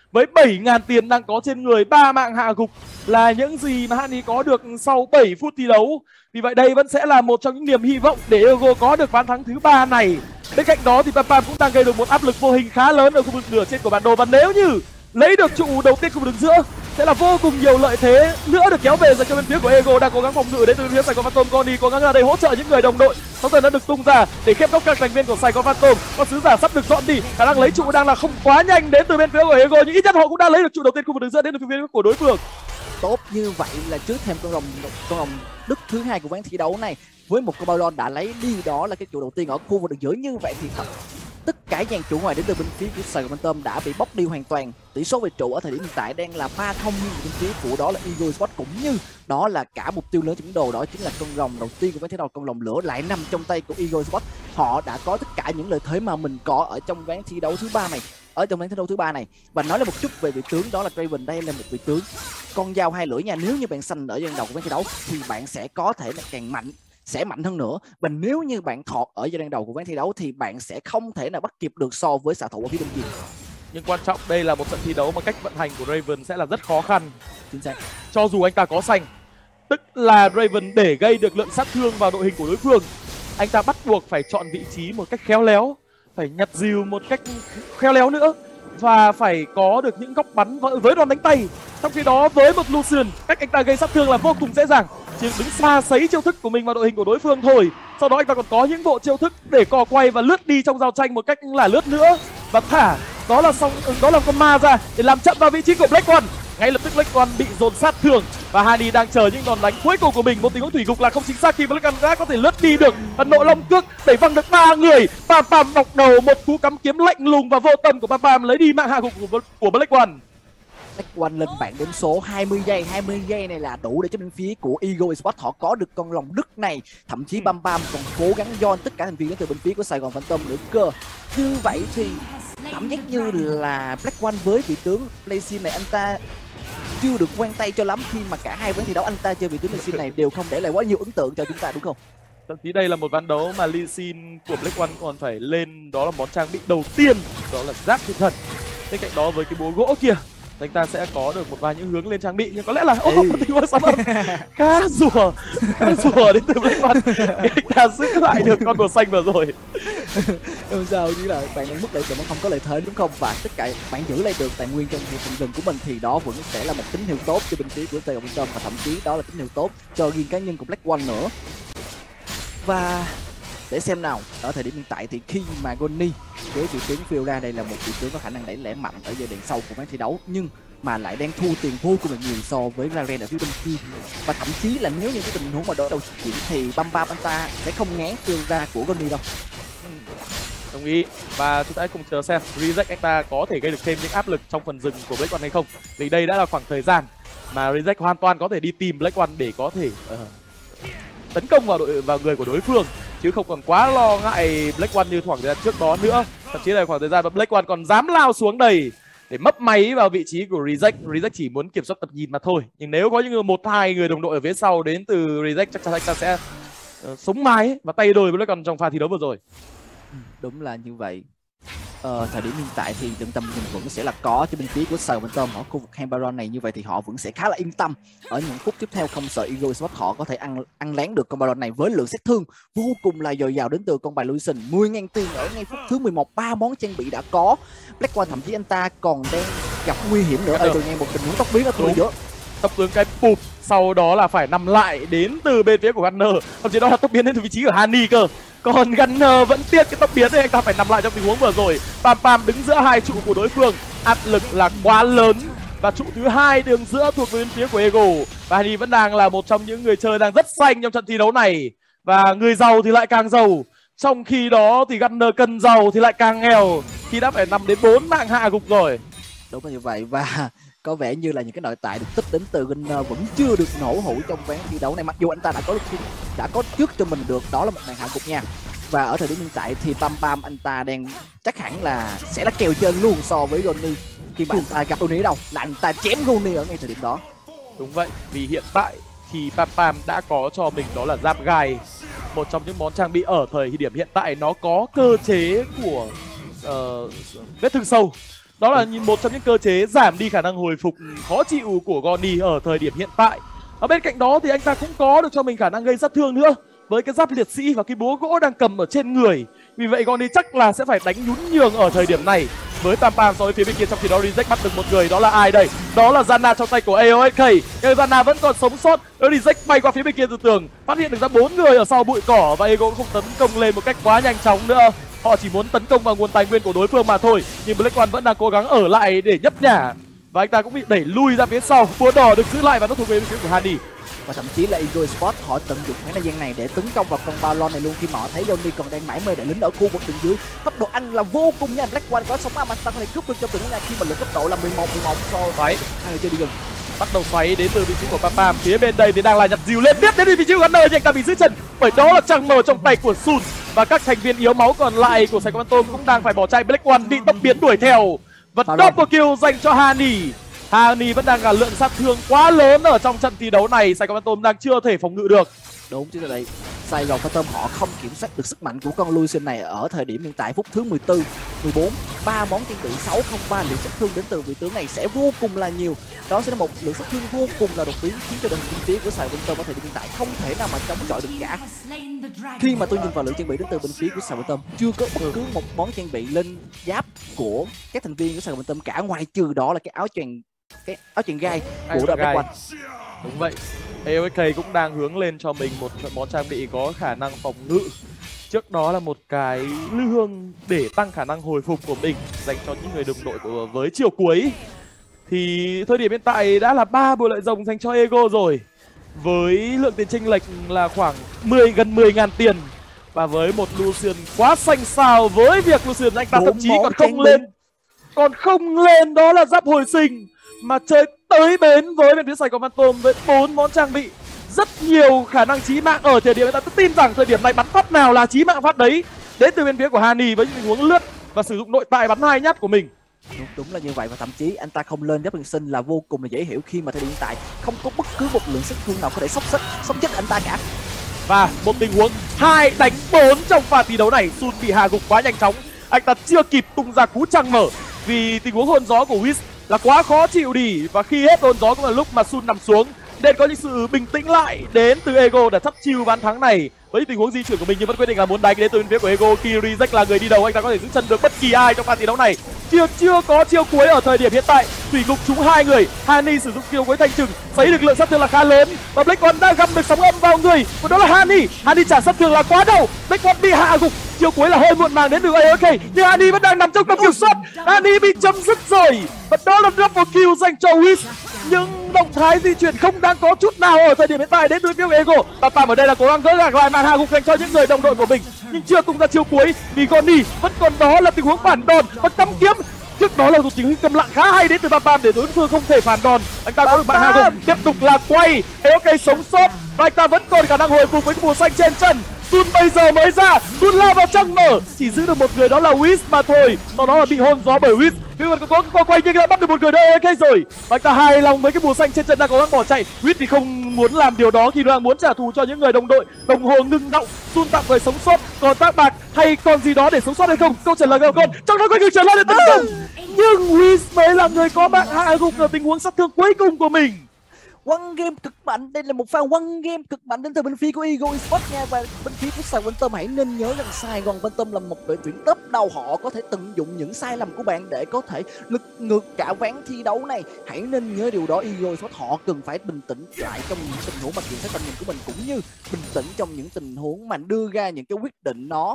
với bảy nghìn tiền đang có trên người, ba mạng hạ gục là những gì mà Hani có được sau bảy phút thi đấu. Vì vậy đây vẫn sẽ là một trong những niềm hy vọng để Ego có được ván thắng thứ ba này. Bên cạnh đó thì Pampam cũng đang gây được một áp lực vô hình khá lớn ở khu vực nửa trên của bản đồ, và nếu như lấy được trụ đầu tiên khu vực đường giữa sẽ là vô cùng nhiều lợi thế nữa được kéo về dành cho bên phía của Ego. Đang cố gắng phòng ngự đến từ phía Sài Gòn Phantom. Conny cố gắng ra đây hỗ trợ những người đồng đội. Sóng thần đã được tung ra để khép góc các thành viên của Sài Gòn Phantom. Con sứ giả sắp được dọn đi, khả năng lấy trụ đang là không quá nhanh đến từ bên phía của Ego, nhưng ít nhất họ cũng đã lấy được trụ đầu tiên khu vực đường giữa đến từ phía của đối phương. Tốt như vậy là trước thêm con rồng con rồng đức thứ hai của ván thi đấu này với một con Balon đã lấy đi đó là cái trụ đầu tiên ở khu vực đường giữa. Như vậy thì tất cả dàn trụ ngoài đến từ bên phía của Sài Gòn Phantom đã bị bóc đi hoàn toàn. Tỷ số về trụ ở thời điểm hiện tại đang là ba không nhưng bên phía của đó là Eagle Esports, cũng như đó là cả mục tiêu lớn trong bản đồ đó chính là con rồng đầu tiên của ván thi đấu. Con rồng lửa lại nằm trong tay của Eagle Esports. Họ đã có tất cả những lợi thế mà mình có ở trong ván thi đấu thứ ba này, ở trong ván thi đấu thứ ba này. Và nói lên một chút về vị tướng đó là Draven. Đây là một vị tướng con dao hai lưỡi nha. Nếu như bạn xanh ở giai đoạn đầu của ván thi đấu thì bạn sẽ có thể là càng mạnh, sẽ mạnh hơn nữa. Và nếu như bạn thọt ở giai đoạn đầu của ván thi đấu thì bạn sẽ không thể nào bắt kịp được so với xạ thủ ở phía bên kia. Nhưng quan trọng đây là một trận thi đấu mà cách vận hành của Draven sẽ là rất khó khăn. Chính xác. Cho dù anh ta có xanh, tức là Draven để gây được lượng sát thương vào đội hình của đối phương, anh ta bắt buộc phải chọn vị trí một cách khéo léo, phải nhặt dìu một cách khéo léo nữa, và phải có được những góc bắn với đòn đánh tay. Trong khi đó với một Lucian, cách anh ta gây sát thương là vô cùng dễ dàng, chỉ đứng xa sấy chiêu thức của mình vào đội hình của đối phương thôi. Sau đó anh ta còn có những bộ chiêu thức để cò quay và lướt đi trong giao tranh một cách là lướt nữa, và thả đó là xong đó là con ma ra để làm chậm vào vị trí của Black One. Ngay lập tức Black One bị dồn sát thương và Hani đang chờ những đòn đánh cuối cùng của mình. Một tình huống thủy gục là không chính xác khi Black One đã có thể lướt đi được, và nội long cước đẩy văng được ba người. Pampam đọc đầu một cú cắm kiếm lạnh lùng và vô tâm của Pampam lấy đi mạng hạ gục của, của Black One. Black One lên bảng điểm số hai mươi giây. hai mươi giây này là đủ để cho bên phía của Eagle Esports họ có được con rồng đức này. Thậm chí Bam Bam còn cố gắng join tất cả thành viên đến từ bên phía của Sài Gòn Phantom nữa cơ. Như vậy thì cảm giác như là Black One với vị tướng Blazin này anh ta chưa được quen tay cho lắm, khi mà cả hai ván thi đấu anh ta chơi vị tướng Blazin này đều không để lại quá nhiều ấn tượng cho chúng ta, đúng không? Thậm chí đây là một ván đấu mà Lee Sin của Black One còn phải lên đó là món trang bị đầu tiên, đó là giáp thiên thần. Bên cạnh đó với cái búa gỗ kia, anh ta sẽ có được một vài những hướng lên trang bị, nhưng có lẽ là ô oh, tình huống sắm âm khá rùa khá rùa đến từ Black One để anh ta giữ lại được con màu xanh vừa rồi. Không sao, chỉ là bạn đang mất lợi thế mà không có lợi thế, đúng không? Và tất cả bạn giữ lại được tài nguyên trong phần rừng của mình thì đó vẫn sẽ là một tín hiệu tốt cho bên phía của Sài Gòn Phantom, và thậm chí đó là tín hiệu tốt cho riêng cá nhân của Black One nữa. Và để xem nào, ở thời điểm hiện tại thì khi mà Conny với vị tướng phiêu ra, đây là một vị tướng có khả năng đẩy lẻ mạnh ở giai đoạn sau của ván thi đấu, nhưng mà lại đang thu tiền vô cùng là nhiều so với Raren ở phía bên kia. Và thậm chí là nếu như cái tình huống mà đối đầu chuyển thì Bam Bam anh ta sẽ không ngán phiêu ra của Conny đâu. Đồng ý. Và chúng ta hãy cùng chờ xem Reject anh ta có thể gây được thêm những áp lực trong phần rừng của Black One hay không. Vì đây đã là khoảng thời gian mà Reject hoàn toàn có thể đi tìm Black One để có thể uh, tấn công vào đội vào người của đối phương, chứ không còn quá lo ngại Black One như khoảng thời gian trước đó nữa. Thậm chí là khoảng thời gian mà Black One còn dám lao xuống đầy để mấp máy vào vị trí của Reject. Reject chỉ muốn kiểm soát tầm nhìn mà thôi. Nhưng nếu có những một hai người đồng đội ở phía sau đến từ Reject, chắc chắn anh ta sẽ uh, sống mái và tay đôi với Black One trong pha thi đấu vừa rồi. Đúng là như vậy. Ờ, thời điểm hiện tại thì trận tầm nhìn vẫn sẽ là có cho bên phía của Sài Gòn Phantom ở khu vực Hambaron này. Như vậy thì họ vẫn sẽ khá là yên tâm ở những phút tiếp theo, không sợ Eagle Esports họ có thể ăn ăn lén được con Baron này với lượng sát thương vô cùng là dồi dào đến từ con bài Lucian. mười nghìn tiền ở ngay phút thứ mười một, ba món trang bị đã có. Black One thậm chí anh ta còn đang gặp nguy hiểm nữa ở từ ngay một tình huống tốc biến ở từ giữa. Tốc biến cái pụp, sau đó là phải nằm lại đến từ bên phía của Gunner. Thậm chí đó là tốc biến đến từ vị trí của Hani cơ. Còn Gunner vẫn tiếc cái tốc biến nên anh ta phải nằm lại trong tình huống vừa rồi. Pam Pam đứng giữa hai trụ của đối phương, áp lực là quá lớn. Và trụ thứ hai đường giữa thuộc về bên phía của Eagle. Và Hani vẫn đang là một trong những người chơi đang rất xanh trong trận thi đấu này. Và người giàu thì lại càng giàu. Trong khi đó thì Gunner cần giàu thì lại càng nghèo, khi đã phải nằm đến bốn mạng hạ gục rồi. Đúng là như vậy. Và có vẻ như là những cái nội tại được tích đến từ Gunner vẫn chưa được nổ hũ trong ván thi đấu này, mặc dù anh ta đã có đã có trước cho mình được đó là một màn hạ gục nha. Và ở thời điểm hiện tại thì Pam Pam anh ta đang chắc hẳn là sẽ là kèo trên luôn so với Ronny. Khi mà anh ta gặp Ronny ở đâu là anh ta chém Ronny ở ngay thời điểm đó. Đúng vậy, vì hiện tại thì Pam Pam đã có cho mình đó là giáp gai, một trong những món trang bị ở thời điểm hiện tại nó có cơ chế của uh, vết thương sâu. Đó là một trong những cơ chế giảm đi khả năng hồi phục khó chịu của Goni ở thời điểm hiện tại. Ở bên cạnh đó thì anh ta cũng có được cho mình khả năng gây sát thương nữa với cái giáp liệt sĩ và cái búa gỗ đang cầm ở trên người. Vì vậy Goni chắc là sẽ phải đánh nhún nhường ở thời điểm này với Pam Pam so với phía bên kia. Trong khi đó Reject bắt được một người, đó là ai đây? Đó là Zana trong tay của a o ét ca. Nhưng Zana vẫn còn sống sót. Reject bay qua phía bên kia từ tường, phát hiện được ra bốn người ở sau bụi cỏ và Ego cũng không tấn công lên một cách quá nhanh chóng nữa. Họ chỉ muốn tấn công vào nguồn tài nguyên của đối phương mà thôi. Nhưng Black One vẫn đang cố gắng ở lại để nhấp nhả và anh ta cũng bị đẩy lui ra phía sau. Búa đỏ được giữ lại và nó thuộc về phía của Hani. Và thậm chí là Ego Esports họ tận dụng khoảng thời gian này để tấn công vào con Balon này luôn, khi mà họ thấy Johnny còn đang mải mê để lính ở khu vực đường dưới. Tốc độ ăn là vô cùng nha. Black One có sống mà ta có thể cướp được trong từng này khi mà lượng tốc độ là mười một mười một so với hai người chơi đi gần. Bắt đầu xoáy đến từ vị trí của Pam Pam. Phía bên đây thì đang là nhặt dìu lên tiếp đến vị trí của Gunner, nhưng anh ta bị giữ chân bởi đó là trăng mờ trong tay của Sun và các thành viên yếu máu còn lại của Sài Gòn Phantom cũng đang phải bỏ chạy. Black One bị tốc biến đuổi theo và double kill dành cho Hani. Hani vẫn đang là lượng sát thương quá lớn ở trong trận thi đấu này. Sài Gòn Phantom đang chưa thể phòng ngự được. Đúng chứ đây. Sài Gòn Phantom họ không kiểm soát được sức mạnh của con Lucian này ở thời điểm hiện tại. Phút thứ mười tư, mười bốn, ba món trang bị sáu không ba, lượng sát thương đến từ vị tướng này sẽ vô cùng là nhiều. Đó sẽ là một lượng sát thương vô cùng là đột biến, khiến cho đội hình phía của Sài Gòn Phantom ở thời điểm hiện tại không thể nào mà chống chọi được cả. Khi mà tôi nhìn vào lượng trang bị đến từ bên phía của Sài Gòn Phantom, chưa có bất cứ một món trang bị lên giáp của các thành viên của Sài Gòn Phantom cả, ngoài trừ đó là cái áo choàng cái áo choàng gai của đội Black One. Đúng vậy. a o ét ca cũng đang hướng lên cho mình một món trang bị có khả năng phòng ngự. Trước đó là một cái lư hương để tăng khả năng hồi phục của mình dành cho những người đồng đội của với chiều cuối. Thì thời điểm hiện tại đã là ba bộ lợi rồng dành cho Ego rồi, với lượng tiền chênh lệch là khoảng mười gần mười ngàn tiền. Và với một Lucian quá xanh xao, với việc Lucian anh ta thậm chí còn không lên còn không lên đó là giáp hồi sinh, mà chơi tới bến với bên phía Sài Gòn Phantom với bốn món trang bị rất nhiều khả năng chí mạng ở thời điểm hiện tại. Tôi tin rằng thời điểm này bắn phát nào là chí mạng phát đấy, đến từ bên phía của Hani với những tình huống lướt và sử dụng nội tại bắn hai nhát của mình. Đúng, đúng là như vậy, và thậm chí anh ta không lên giáp bình sinh là vô cùng là dễ hiểu, khi mà thời điểm hiện tại không có bất cứ một lượng sát thương nào có thể sốc xích sốc chết anh ta cả. Và một tình huống hai đánh bốn trong pha thi đấu này, Sun bị hạ gục quá nhanh chóng, anh ta chưa kịp tung ra cú trăng mở vì tình huống hôn gió của Wiz là quá khó chịu đi, và khi hết hôn gió cũng là lúc mà Sun nằm xuống nên có những sự bình tĩnh lại đến từ Ego để thắp chiêu ván thắng này. Với tình huống di chuyển của mình nhưng vẫn quyết định là muốn đánh đến từ bên phía của Ego. Kiri Reject là người đi đầu, anh ta có thể giữ chân được bất kỳ ai trong pha thi đấu này. Chưa chưa có chiêu cuối ở thời điểm hiện tại, thủy ngục trúng hai người. Hani sử dụng chiêu cuối thanh trừng, sấy được lượng sát thương là khá lớn và Black One đang găm được sóng âm vào người, và đó là Hani. Hani trả sát thương là quá đầu, Black One bị hạ gục. Chiêu cuối là hơi muộn màng đến từ a o ét ca, nhưng Hani vẫn đang nằm trong tầm kiểm soát. Hani bị chấm dứt rồi và đó là double kill dành cho Wiz. Nhưng động thái di chuyển không đang có chút nào ở thời điểm hiện tại đến từ phía của Ego. Pam Pam ở đây là cố gắng gỡ gạc lại màn hạ gục dành cho những người đồng đội của mình, nhưng chưa tung ra chiêu cuối vì Goni vẫn còn đó là tình huống phản đòn và cắm kiếm. Trước đó là một tình huống cầm lặng khá hay đến từ Pam Pam để đối phương không thể phản đòn. Anh ta có được bạn hạ gục, tiếp tục là quay. a o ét ca sống sót và anh ta vẫn còn khả năng hồi phục với cái mùa xanh trên chân. Sun bây giờ mới ra, Sun lao vào trăng mở, chỉ giữ được một người đó là Wiz mà thôi. Sau đó là bị hôn gió bởi Wiz. Vì còn có có quay nhưng lại bắt được một người đó a o ét ca rồi. Và anh ta hài lòng với cái mùa xanh trên chân, đang cố gắng bỏ chạy. Wiz thì không muốn làm điều đó khi đang muốn trả thù cho những người đồng đội. Đồng hồ ngưng động, Sun tạm thời sống sót, còn tác bạc hay còn gì đó để sống sót hay không? Câu trả lời là con. Trong đó có người trở lại để tấn công, nhưng Wiz mới là người có bạn hạ gục ở tình huống sát thương cuối cùng của mình. One game cực mạnh, đây là một pha one game cực mạnh đến từ bên phía của Ego Esports nha. Và bên phía của Sài Gòn Phantom hãy nên nhớ rằng Sài Gòn Phantom là một đội tuyển top đầu, họ có thể tận dụng những sai lầm của bạn để có thể lật ngược cả ván thi đấu này. Hãy nên nhớ điều đó. Ego Esports họ cần phải bình tĩnh lại trong những tình huống mà kiểm soát tầm nhìn của mình, cũng như bình tĩnh trong những tình huống mà đưa ra những cái quyết định nó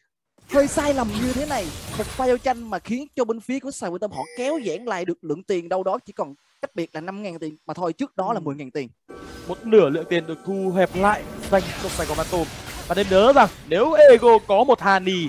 hơi sai lầm như thế này. Một pha giao tranh mà khiến cho bên phía của Sài Gòn Phantom họ kéo giãn lại được lượng tiền đâu đó chỉ còn cách biệt là năm ngàn tiền mà thôi, trước đó là mười ngàn tiền. Một nửa lượng tiền được thu hẹp lại dành cho Sài Gòn Phantom. Và nên nhớ rằng nếu Ego có một Hani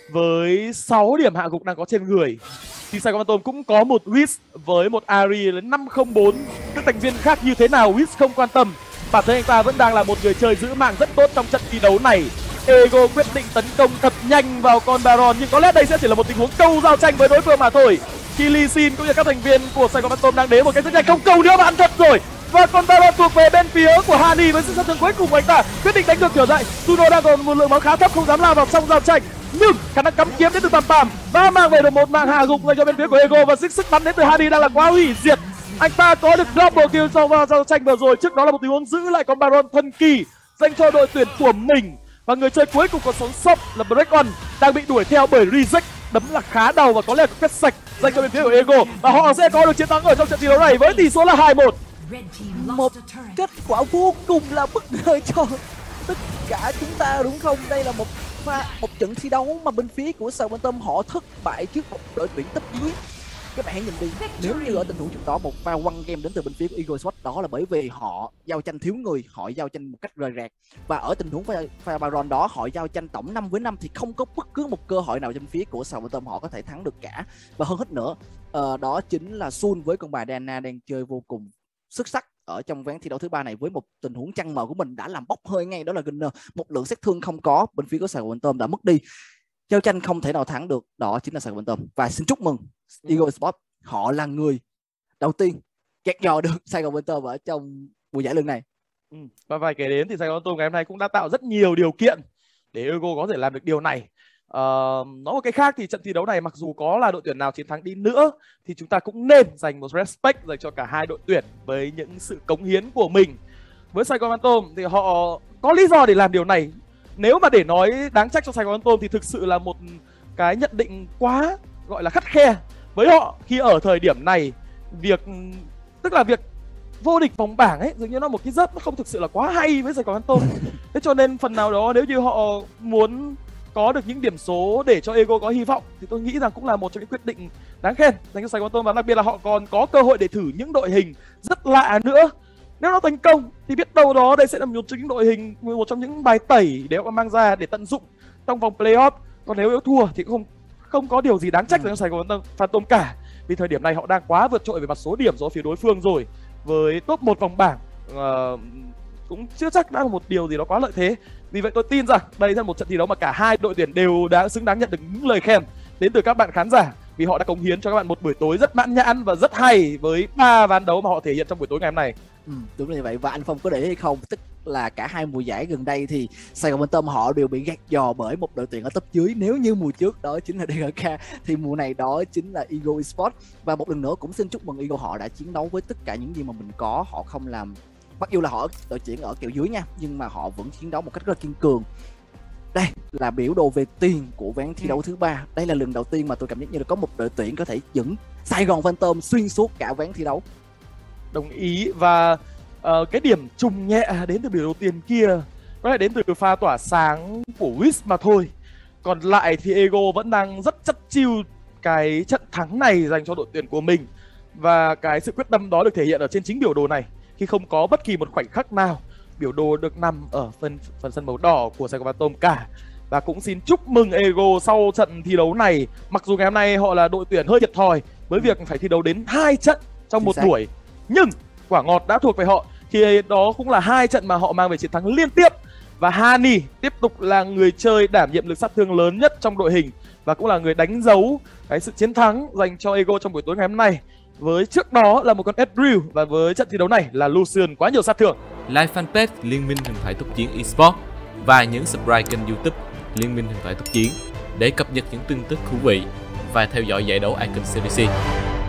với sáu điểm hạ gục đang có trên người, thì Sài Gòn Phantom cũng có một Wiz với một Ari đến năm không bốn. Các thành viên khác như thế nào Wiz không quan tâm, bản thân anh ta vẫn đang là một người chơi giữ mạng rất tốt trong trận thi đấu này. Ego quyết định tấn công thật nhanh vào con Baron, nhưng có lẽ đây sẽ chỉ là một tình huống câu giao tranh với đối phương mà thôi. Khi Lee Sin cũng như các thành viên của Sài Gòn Phantom đang đến một cái rất nhanh, không câu nữa mà ăn thật rồi. Và con Baron thuộc về bên phía của Hani với sự sát thương cuối cùng của anh ta, quyết định đánh ngược trở lại. Suno đang còn một lượng máu khá thấp, không dám lao vào trong giao tranh. nhưng khả năng cắm kiếm đến từ Tàm Tàm và mang về được một mạng hạ gục dành cho bên phía của Ego, và sức sức bắn đến từ Hani đang là quá hủy diệt. Anh ta có được double kill sau giao tranh vừa rồi, trước đó là một tình huống giữ lại con Baron thần kỳ dành cho đội tuyển của mình, và người chơi cuối cùng còn sống sót là Break On đang bị đuổi theo bởi Reject, đấm là khá đầu và có lẽ là quét sạch dành cho bên phía của Ego, và họ sẽ có được chiến thắng ở trong trận thi đấu này với tỷ số là hai một. Một kết quả vô cùng là bất ngờ cho tất cả chúng ta đúng không? Đây là một pha, một trận thi đấu mà bên phía của Southampton họ thất bại trước một đội tuyển top dưới. Các bạn hãy nhìn đi, nếu như ở tình huống trước đó một pha one game đến từ bên phía của Eagle Sport, đó là bởi vì họ giao tranh thiếu người, họ giao tranh một cách rời rạc, và ở tình huống pha, pha Baron đó họ giao tranh tổng năm với năm thì không có bất cứ một cơ hội nào trên phía của Southampton họ có thể thắng được cả. Và hơn hết nữa, uh, đó chính là Sun với con bài Diana đang chơi vô cùng xuất sắc ở trong ván thi đấu thứ ba này, với một tình huống chăn mờ của mình đã làm bốc hơi ngay, đó là Gunner. Một lượng sát thương không có, bên phía của Southampton đã mất đi, giao tranh không thể nào thắng được, đó chính là Southampton. Và xin chúc mừng Eagle Sport, họ là người đầu tiên gạt giò được Southampton ở trong buổi giải lần này. Ừ. Và vài kể đến thì Southampton ngày hôm nay cũng đã tạo rất nhiều điều kiện để Ego có thể làm được điều này. Uh, nói một cái khác thì trận thi đấu này mặc dù có là đội tuyển nào chiến thắng đi nữa thì chúng ta cũng nên dành một respect dành cho cả hai đội tuyển với những sự cống hiến của mình. Với Southampton thì họ có lý do để làm điều này. Nếu mà để nói đáng trách cho Southampton thì thực sự là một cái nhận định quá gọi là khắt khe với họ, khi ở thời điểm này việc tức là việc vô địch vòng bảng ấy dường như nó một cái giấc nó không thực sự là quá hay với Southampton. Thế cho nên phần nào đó nếu như họ muốn có được những điểm số để cho Ego có hy vọng thì tôi nghĩ rằng cũng là một trong những quyết định đáng khen dành cho Southampton, và đặc biệt là họ còn có cơ hội để thử những đội hình rất lạ nữa. Nếu nó thành công thì biết đâu đó đây sẽ là một trong những đội hình, một trong những bài tẩy để họ mang ra để tận dụng trong vòng playoff. Còn nếu yếu thua thì cũng không không có điều gì đáng trách dành cho Southampton cả, vì thời điểm này họ đang quá vượt trội về mặt số điểm so với phía đối phương rồi. Với top một vòng bảng uh, cũng chưa chắc đã là một điều gì đó quá lợi thế. Vì vậy tôi tin rằng đây là một trận thi đấu mà cả hai đội tuyển đều đã xứng đáng nhận được những lời khen đến từ các bạn khán giả, vì họ đã cống hiến cho các bạn một buổi tối rất mãn nhãn và rất hay với ba ván đấu mà họ thể hiện trong buổi tối ngày hôm nay. Ừ, đúng là như vậy. Và anh Phong có để ý hay không, tức là cả hai mùa giải gần đây thì Southampton họ đều bị gạt giò bởi một đội tuyển ở top dưới. Nếu như mùa trước đó chính là đê giê ca thì mùa này đó chính là Eagle Esports. Và một lần nữa cũng xin chúc mừng Eagle, họ đã chiến đấu với tất cả những gì mà mình có. Họ không làm, mặc dù là họ đội tuyển ở kèo dưới nha, nhưng mà họ vẫn chiến đấu một cách rất là kiên cường. Đây là biểu đồ về tiền của ván thi đấu thứ ba. Đây là lần đầu tiên mà tôi cảm giác như là có một đội tuyển có thể dẫn Sài Gòn Phantom xuyên suốt cả ván thi đấu. Đồng ý. Và uh, cái điểm trùng nhẹ đến từ biểu đồ tiền kia có lẽ đến từ pha tỏa sáng của Wiz mà thôi. Còn lại thì Ego vẫn đang rất chất chiêu cái trận thắng này dành cho đội tuyển của mình, và cái sự quyết tâm đó được thể hiện ở trên chính biểu đồ này, khi không có bất kỳ một khoảnh khắc nào biểu đồ được nằm ở phần phần sân màu đỏ của Sài Gòn Phantom cả. Và cũng xin chúc mừng Ego sau trận thi đấu này. Mặc dù ngày hôm nay họ là đội tuyển hơi thiệt thòi với việc phải thi đấu đến hai trận trong một buổi, nhưng quả ngọt đã thuộc về họ, thì đó cũng là hai trận mà họ mang về chiến thắng liên tiếp. Và Hani tiếp tục là người chơi đảm nhiệm lực sát thương lớn nhất trong đội hình, và cũng là người đánh dấu cái sự chiến thắng dành cho Ego trong buổi tối ngày hôm nay. Với trước đó là một con Ezreal, và với trận thi đấu này là Lucian quá nhiều sát thương. Like fanpage Liên minh huyền thoại tốc chiến eSports và nhấn subscribe kênh YouTube Liên minh huyền thoại tốc chiến để cập nhật những tin tức thú vị và theo dõi giải đấu Icon xê đê xê.